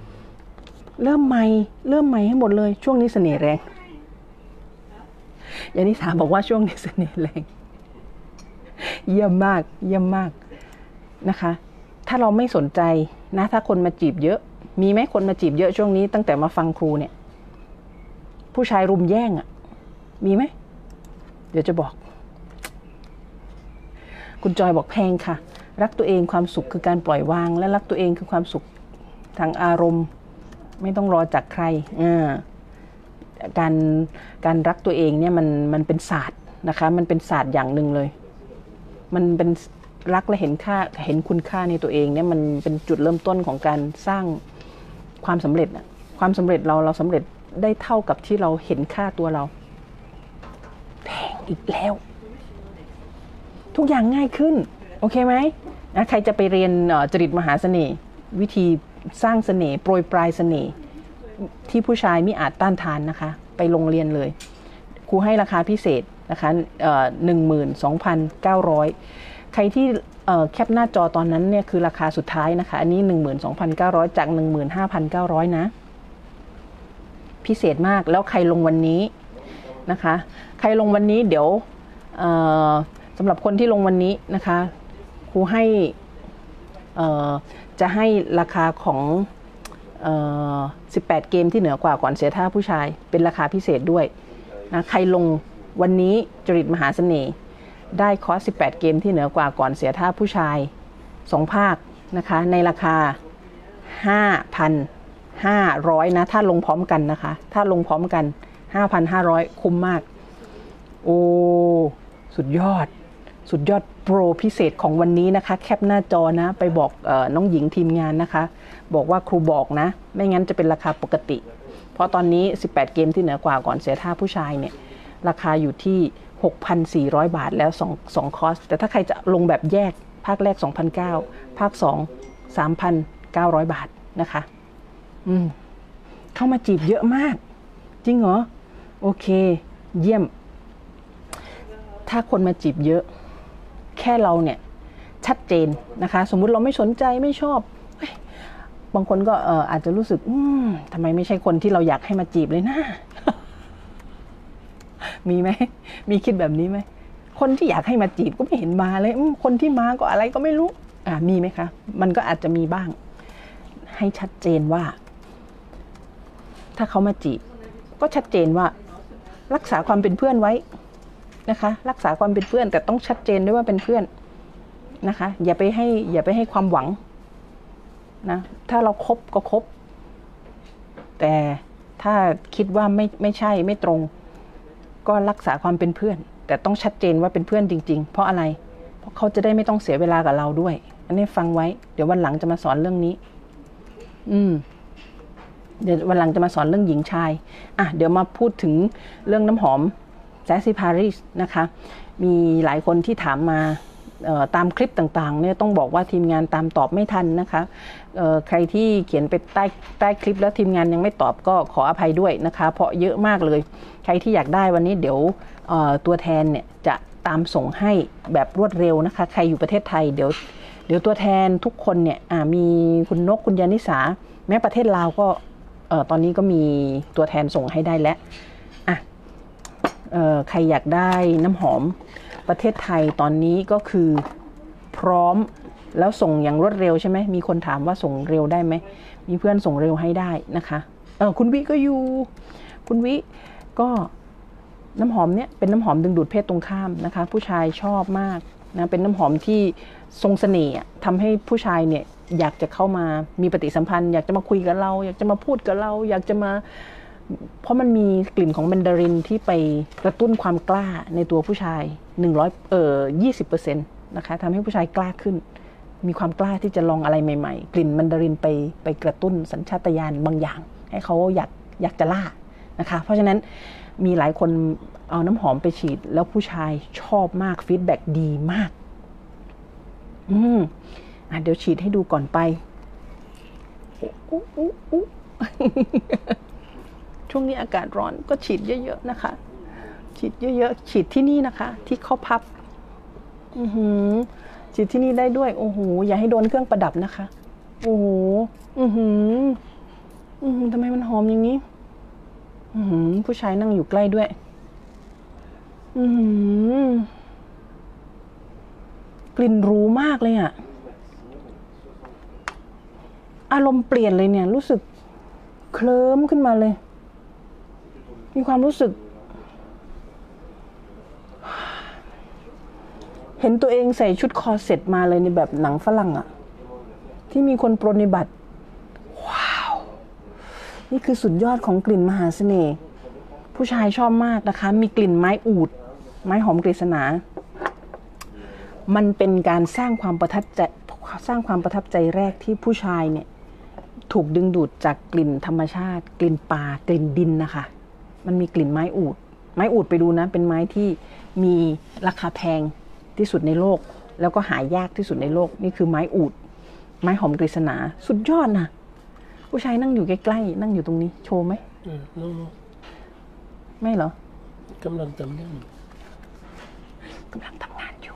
เริ่มใหม่เริ่มใหม่ให้หมดเลยช่วงนี้เสน่ห์แรงยานิสาบอกว่าช่วงนี้เสน่ห์แรงเยี่ยมมากเยี่ยมมากนะคะถ้าเราไม่สนใจนะถ้าคนมาจีบเยอะมีไหมคนมาจีบเยอะช่วงนี้ตั้งแต่มาฟังครูเนี่ยผู้ชายรุมแย่งอ่ะมีไหมเดี๋ยวจะบอกคุณจอยบอกแพงค่ะรักตัวเองความสุขคือการปล่อยวางและรักตัวเองคือความสุขทางอารมณ์ไม่ต้องรอจากใครอ่าการการรักตัวเองเนี่ยมันมันเป็นศาสตร์นะคะมันเป็นศาสตร์อย่างหนึ่งเลยมันเป็นรักและเห็นค่าเห็นคุณค่าในตัวเองเนี่ยมันเป็นจุดเริ่มต้นของการสร้างความสำเร็จอะความสำเร็จเราเราสำเร็จได้เท่ากับที่เราเห็นค่าตัวเราแพงอีกแล้วทุกอย่างง่ายขึ้นโอเคไหมนะใครจะไปเรียนจริตมหาเสน่ห์วิธีสร้างเสน่ห์โปรยปลายเสน่ห์ที่ผู้ชายมิอาจต้านทานนะคะไปโรงเรียนเลยครูให้ราคาพิเศษนะคะหนึ่งหมื่นสองพันเก้าร้อยใครที่แคปหน้าจอตอนนั้นเนี่ยคือราคาสุดท้ายนะคะอันนี้ หนึ่งหมื่นสองพันเก้าร้อย จาก หนึ่งหมื่นห้าพันเก้าร้อย นะพิเศษมากแล้วใครลงวันนี้นะคะใครลงวันนี้เดี๋ยวสำหรับคนที่ลงวันนี้นะคะครูให้จะให้ราคาของสิบแปดเกมที่เหนือกว่าก่อนเสียท่าผู้ชายเป็นราคาพิเศษด้วยนะใครลงวันนี้จริตมหาเสน่ห์ได้คอร์สสิบแปดเกมที่เหนือกว่าก่อนเสียท่าผู้ชายสองภาคนะคะในราคา ห้าพันห้าร้อย นะถ้าลงพร้อมกันนะคะถ้าลงพร้อมกัน ห้าพันห้าร้อย คุ้มมากโอ้สุดยอดสุดยอดโปรพิเศษของวันนี้นะคะแคปหน้าจอนะไปบอกเอ่อน้องหญิงทีมงานนะคะบอกว่าครูบอกนะไม่งั้นจะเป็นราคาปกติเพราะตอนนี้สิบแปดเกมที่เหนือกว่าก่อนเสียท่าผู้ชายเนี่ยราคาอยู่ที่ หกพันสี่ร้อย บาทแล้ว2 2คอร์สแต่ถ้าใครจะลงแบบแยกภาคแรก สองพันเก้าร้อย ภาคสอง สามพันเก้าร้อย บาทนะคะอืมเข้ามาจีบเยอะมากจริงเหรอโอเคเยี่ยมถ้าคนมาจีบเยอะแค่เราเนี่ยชัดเจนนะคะสมมุติเราไม่สนใจไม่ชอบบางคนก็เอ่ออาจจะรู้สึกอืมทำไมไม่ใช่คนที่เราอยากให้มาจีบเลยนะ มีไหมมีคิดแบบนี้ไหมคนที่อยากให้มาจีบก็ไม่เห็นมาเลยคนที่มาก็อะไรก็ไม่รู้อ่ามีไหมคะมันก็อาจจะมีบ้างให้ชัดเจนว่าถ้าเขามาจีบก็ชัดเจนว่ารักษาความเป็นเพื่อนไว้นะคะรักษาความเป็นเพื่อนแต่ต้องชัดเจนด้วยว่าเป็นเพื่อนนะคะอย่าไปให้อย่าไปให้ความหวังนะถ้าเราครบก็ครบแต่ถ้าคิดว่าไม่ไม่ใช่ไม่ตรงก็รักษาความเป็นเพื่อนแต่ต้องชัดเจนว่าเป็นเพื่อนจริงๆเพราะอะไรเพราะเขาจะได้ไม่ต้องเสียเวลากับเราด้วยอันนี้ฟังไว้เดี๋ยววันหลังจะมาสอนเรื่องนี้อืมเดี๋ยววันหลังจะมาสอนเรื่องหญิงชายอ่ะเดี๋ยวมาพูดถึงเรื่องน้ำหอมSassy Paris นะคะมีหลายคนที่ถามมาตามคลิปต่างๆเนี่ยต้องบอกว่าทีมงานตามตอบไม่ทันนะคะใครที่เขียนไปใต้ใต้คลิปแล้วทีมงานยังไม่ตอบก็ขออภัยด้วยนะคะเพราะเยอะมากเลยใครที่อยากได้วันนี้เดี๋ยวตัวแทนเนี่ยจะตามส่งให้แบบรวดเร็วนะคะใครอยู่ประเทศไทยเดี๋ยวเดี๋ยวตัวแทนทุกคนเนี่ยมีคุณนกคุณยานิสาแม้ประเทศลาวก็ตอนนี้ก็มีตัวแทนส่งให้ได้แล้วอ่ะใครอยากได้น้ำหอมประเทศไทยตอนนี้ก็คือพร้อมแล้วส่งอย่างรวดเร็วใช่ไหมมีคนถามว่าส่งเร็วได้ไหมมีเพื่อนส่งเร็วให้ได้นะคะเออคุณวิก็อยู่คุณวิก็น้ำหอมเนี้ยเป็นน้ำหอมดึงดูดเพศตรงข้ามนะคะผู้ชายชอบมากนะเป็นน้ำหอมที่ทรงเสน่ห์ทำให้ผู้ชายเนี่ยอยากจะเข้ามามีปฏิสัมพันธ์อยากจะมาคุยกับเราอยากจะมาพูดกับเราอยากจะมาเพราะมันมีกลิ่นของแมนดารินที่ไปกระตุ้นความกล้าในตัวผู้ชายหนึ่งร้อยเอ่อ ยี่สิบเปอร์เซ็นต์ นะคะทำให้ผู้ชายกล้าขึ้นมีความกล้าที่จะลองอะไรใหม่ๆกลิ่นแมนดารินไปไปกระตุ้นสัญชาตญาณบางอย่างให้เขาอยากอยากจะล่านะคะเพราะฉะนั้นมีหลายคนเอาน้ำหอมไปฉีดแล้วผู้ชายชอบมากฟีดแบ็กดีมากอืมอ่ะเดี๋ยวฉีดให้ดูก่อนไปอุ๊อุ๊อุ๊ช่วงนี้อากาศร้อนก็ฉีดเยอะๆนะคะฉีดเยอะๆฉีดที่นี่นะคะที่ข้อพับอือหือฉีดที่นี่ได้ด้วยโอ้โหอย่าให้โดนเครื่องประดับนะคะโอ้โหอือหืออืมทำไมมันหอมอย่างนี้อืมผู้ชายนั่งอยู่ใกล้ด้วยอืมกลิ่นหรูมากเลยอะอารมณ์เปลี่ยนเลยเนี่ยรู้สึกเคลิ้มขึ้นมาเลยมีความรู้สึกเห็นตัวเองใส่ชุดคอร์เซ็ตมาเลยในแบบหนังฝรั่งอะที่มีคนปรนนิบัติว้าวนี่คือสุดยอดของกลิ่นมหาเสน่ห์ผู้ชายชอบมากนะคะมีกลิ่นไม้อูฐไม้หอมกฤษณามันเป็นการสร้างความประทับใจสร้างความประทับใจแรกที่ผู้ชายเนี่ยถูกดึงดูดจากกลิ่นธรรมชาติกลิ่นป่ากลิ่นดินนะคะมันมีกลิ่นไม้อูฐไม้อูฐไปดูนะเป็นไม้ที่มีราคาแพงที่สุดในโลกแล้วก็หายากที่สุดในโลกนี่คือไม้อูฐไม้หอมกฤษณาสุดยอดนะผู้ชายนั่งอยู่ใกล้ๆนั่งอยู่ตรงนี้โชว์ไหม no no ไม่เหรอกำลังทำงานกำลังทำงานอยู่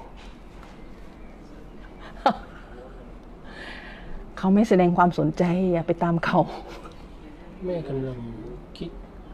เขาไม่แสดงความสนใจอย่าไปตามเขาแม่กำลังคิด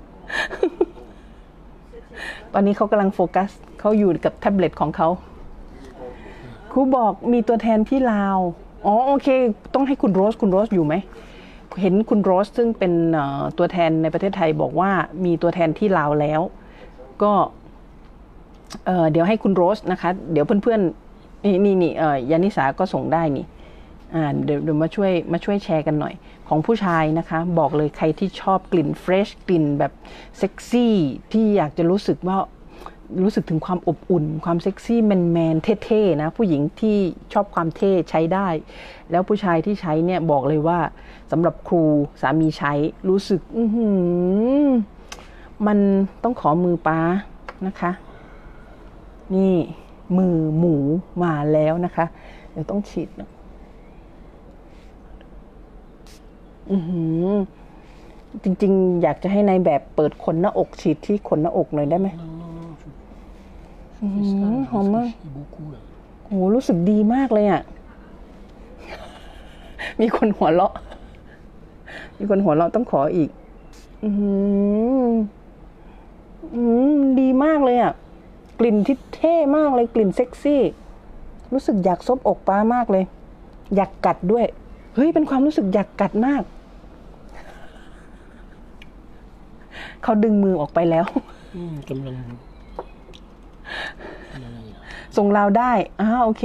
ตอนนี้เขากำลังโฟกัสเขาอยู่กับแท็บเล็ตของเขาครูบอกมีตัวแทนที่ลาวอ๋อโอเคต้องให้คุณโรสคุณโรสอยู่ไหมเห็นคุณโรสซึ่งเป็นตัวแทนในประเทศไทยบอกว่ามีตัวแทนที่ลาวแล้วก็เเดี๋ยวให้คุณโรสนะคะเดี๋ยวเพื่อนๆนี่นี่นี่ยานิสาก็ส่งได้นี่อ่าเดี๋ยวเดี๋ยวมาช่วยมาช่วยแชร์กันหน่อยของผู้ชายนะคะบอกเลยใครที่ชอบกลิ่นเฟรชกลิ่นแบบเซ็กซี่ที่อยากจะรู้สึกว่ารู้สึกถึงความอบอุ่นความเซ็กซี่แมนแมนเท่ๆนะผู้หญิงที่ชอบความเท่ใช้ได้แล้วผู้ชายที่ใช้เนี่ยบอกเลยว่าสำหรับครูสามีใช้รู้สึกอื้อหือมันต้องขอมือป้านะคะนี่มือหมูมาแล้วนะคะเดี๋ยวต้องฉีดนะอือหือจริงๆอยากจะให้ในแบบเปิดขนหน้าอกฉีดที่ขนหน้าอกหน่อยได้ไหมหอมมากโอ้รู้สึกดีมากเลยอ่ะมีคนหัวเราะมีคนหัวเราะต้องขออีกอืมอืมดีมากเลยอ่ะกลิ่นที่เท่มากเลยกลิ่นเซ็กซี่รู้สึกอยากซบอกป้ามากเลยอยากกัดด้วยเฮ้ยเป็นความรู้สึกอยากกัดมากเขาดึงมือออกไปแล้วกำลังส่งเราได้อ้าโอเค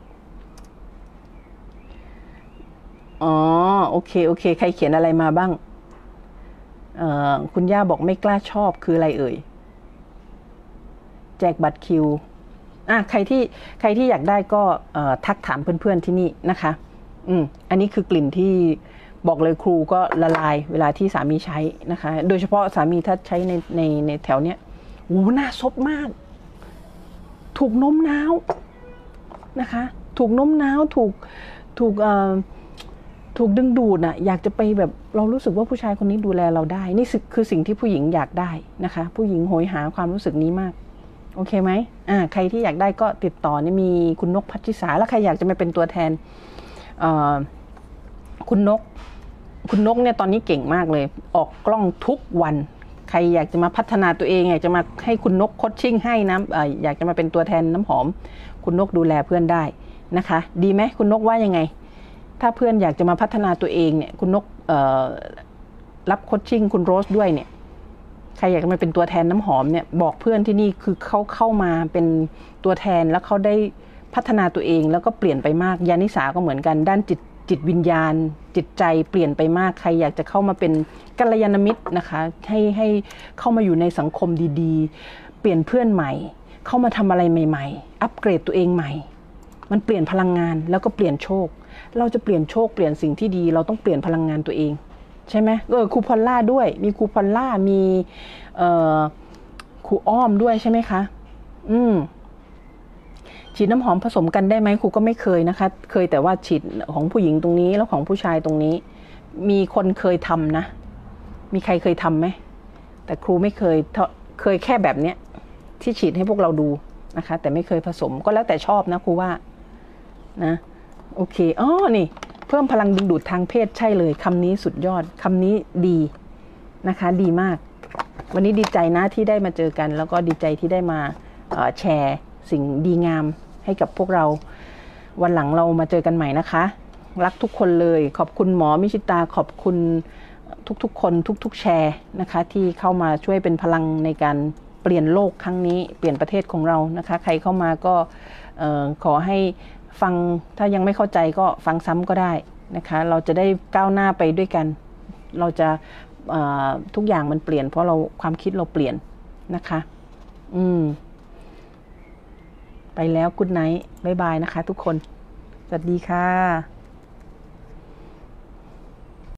อ๋อโอเคโอเคใครเขียนอะไรมาบ้างเอ่อคุณย่าบอกไม่กล้าชอบคืออะไรเอ่ยแจกบัตรคิวอ่ะใครที่ใครที่อยากได้ก็เอ่อทักถามเพื่อนๆที่นี่นะคะอืมอันนี้คือกลิ่นที่บอกเลยครูก็ละลายเวลาที่สามีใช้นะคะโดยเฉพาะสามีถ้าใช้ในในในแถวเนี้ยโอ้น่าซบมากถูกโน้มน้าวนะคะถูกโน้มน้าวถูกถูกเอ่อถูกดึงดูดน่ะอยากจะไปแบบเรารู้สึกว่าผู้ชายคนนี้ดูแลเราได้นี่คือสิ่งที่ผู้หญิงอยากได้นะคะผู้หญิงโหยหาความรู้สึกนี้มากโอเคไหมอ่าใครที่อยากได้ก็ติดต่อนี่มีคุณนกพัชชิสาแล้วใครอยากจะมาเป็นตัวแทนเอ่อคุณนกคุณนกเนี่ยตอนนี้เก่งมากเลยออกกล้องทุกวันใครอยากจะมาพัฒนาตัวเองอยากจะมาให้คุณนกโคชชิ่งให้นะเอ่ออยากจะมาเป็นตัวแทนน้ำหอมคุณนกดูแลเพื่อนได้นะคะดีไหมคุณนกว่ายังไงถ้าเพื่อนอยากจะมาพัฒนาตัวเองเนี่ยคุณนกเอ่อรับโคชชิ่งคุณโรสด้วยเนี่ยใครอยากจะมาเป็นตัวแทนน้ำหอมเนี่ยบอกเพื่อนที่นี่คือเขาเข้ามาเป็นตัวแทนแล้วเขาได้พัฒนาตัวเองแล้วก็เปลี่ยนไปมากยานิสาก็เหมือนกันด้านจิตจิตวิญญาณจิตใจเปลี่ยนไปมากใครอยากจะเข้ามาเป็นกัลยาณมิตรนะคะให้ให้เข้ามาอยู่ในสังคมดีๆเปลี่ยนเพื่อนใหม่เข้ามาทำอะไรใหม่ๆอัปเกรดตัวเองใหม่มันเปลี่ยนพลังงานแล้วก็เปลี่ยนโชคเราจะเปลี่ยนโชคเปลี่ยนสิ่งที่ดีเราต้องเปลี่ยนพลังงานตัวเองใช่ไหมเออครูพอลล่าด้วยมีครูพอลล่ามีเอ่อครูอ้อมด้วยใช่ไหมคะอืมฉีดน้ำหอมผสมกันได้ไหมครูก็ไม่เคยนะคะเคยแต่ว่าฉีดของผู้หญิงตรงนี้แล้วของผู้ชายตรงนี้มีคนเคยทำนะมีใครเคยทำไหมแต่ครูไม่เคยเคยแค่แบบเนี้ยที่ฉีดให้พวกเราดูนะคะแต่ไม่เคยผสมก็แล้วแต่ชอบนะครูว่านะโอเคอ๋อนี่เพิ่มพลังดึงดูดทางเพศใช่เลยคำนี้สุดยอดคำนี้ดีนะคะดีมากวันนี้ดีใจนะที่ได้มาเจอกันแล้วก็ดีใจที่ได้มาแชร์สิ่งดีงามให้กับพวกเราวันหลังเรามาเจอกันใหม่นะคะรักทุกคนเลยขอบคุณหมอมิชิตาขอบคุณทุกๆคนทุกๆแชร์นะคะที่เข้ามาช่วยเป็นพลังในการเปลี่ยนโลกครั้งนี้เปลี่ยนประเทศของเรานะคะใครเข้ามาก็ขอให้ฟังถ้ายังไม่เข้าใจก็ฟังซ้ำก็ได้นะคะเราจะได้ก้าวหน้าไปด้วยกันเราจะทุกอย่างมันเปลี่ยนเพราะเราความคิดเราเปลี่ยนนะคะอืมไปแล้วกุ๊ดไนท์บ๊ายบายนะคะทุกคนสวัสดีค่ะ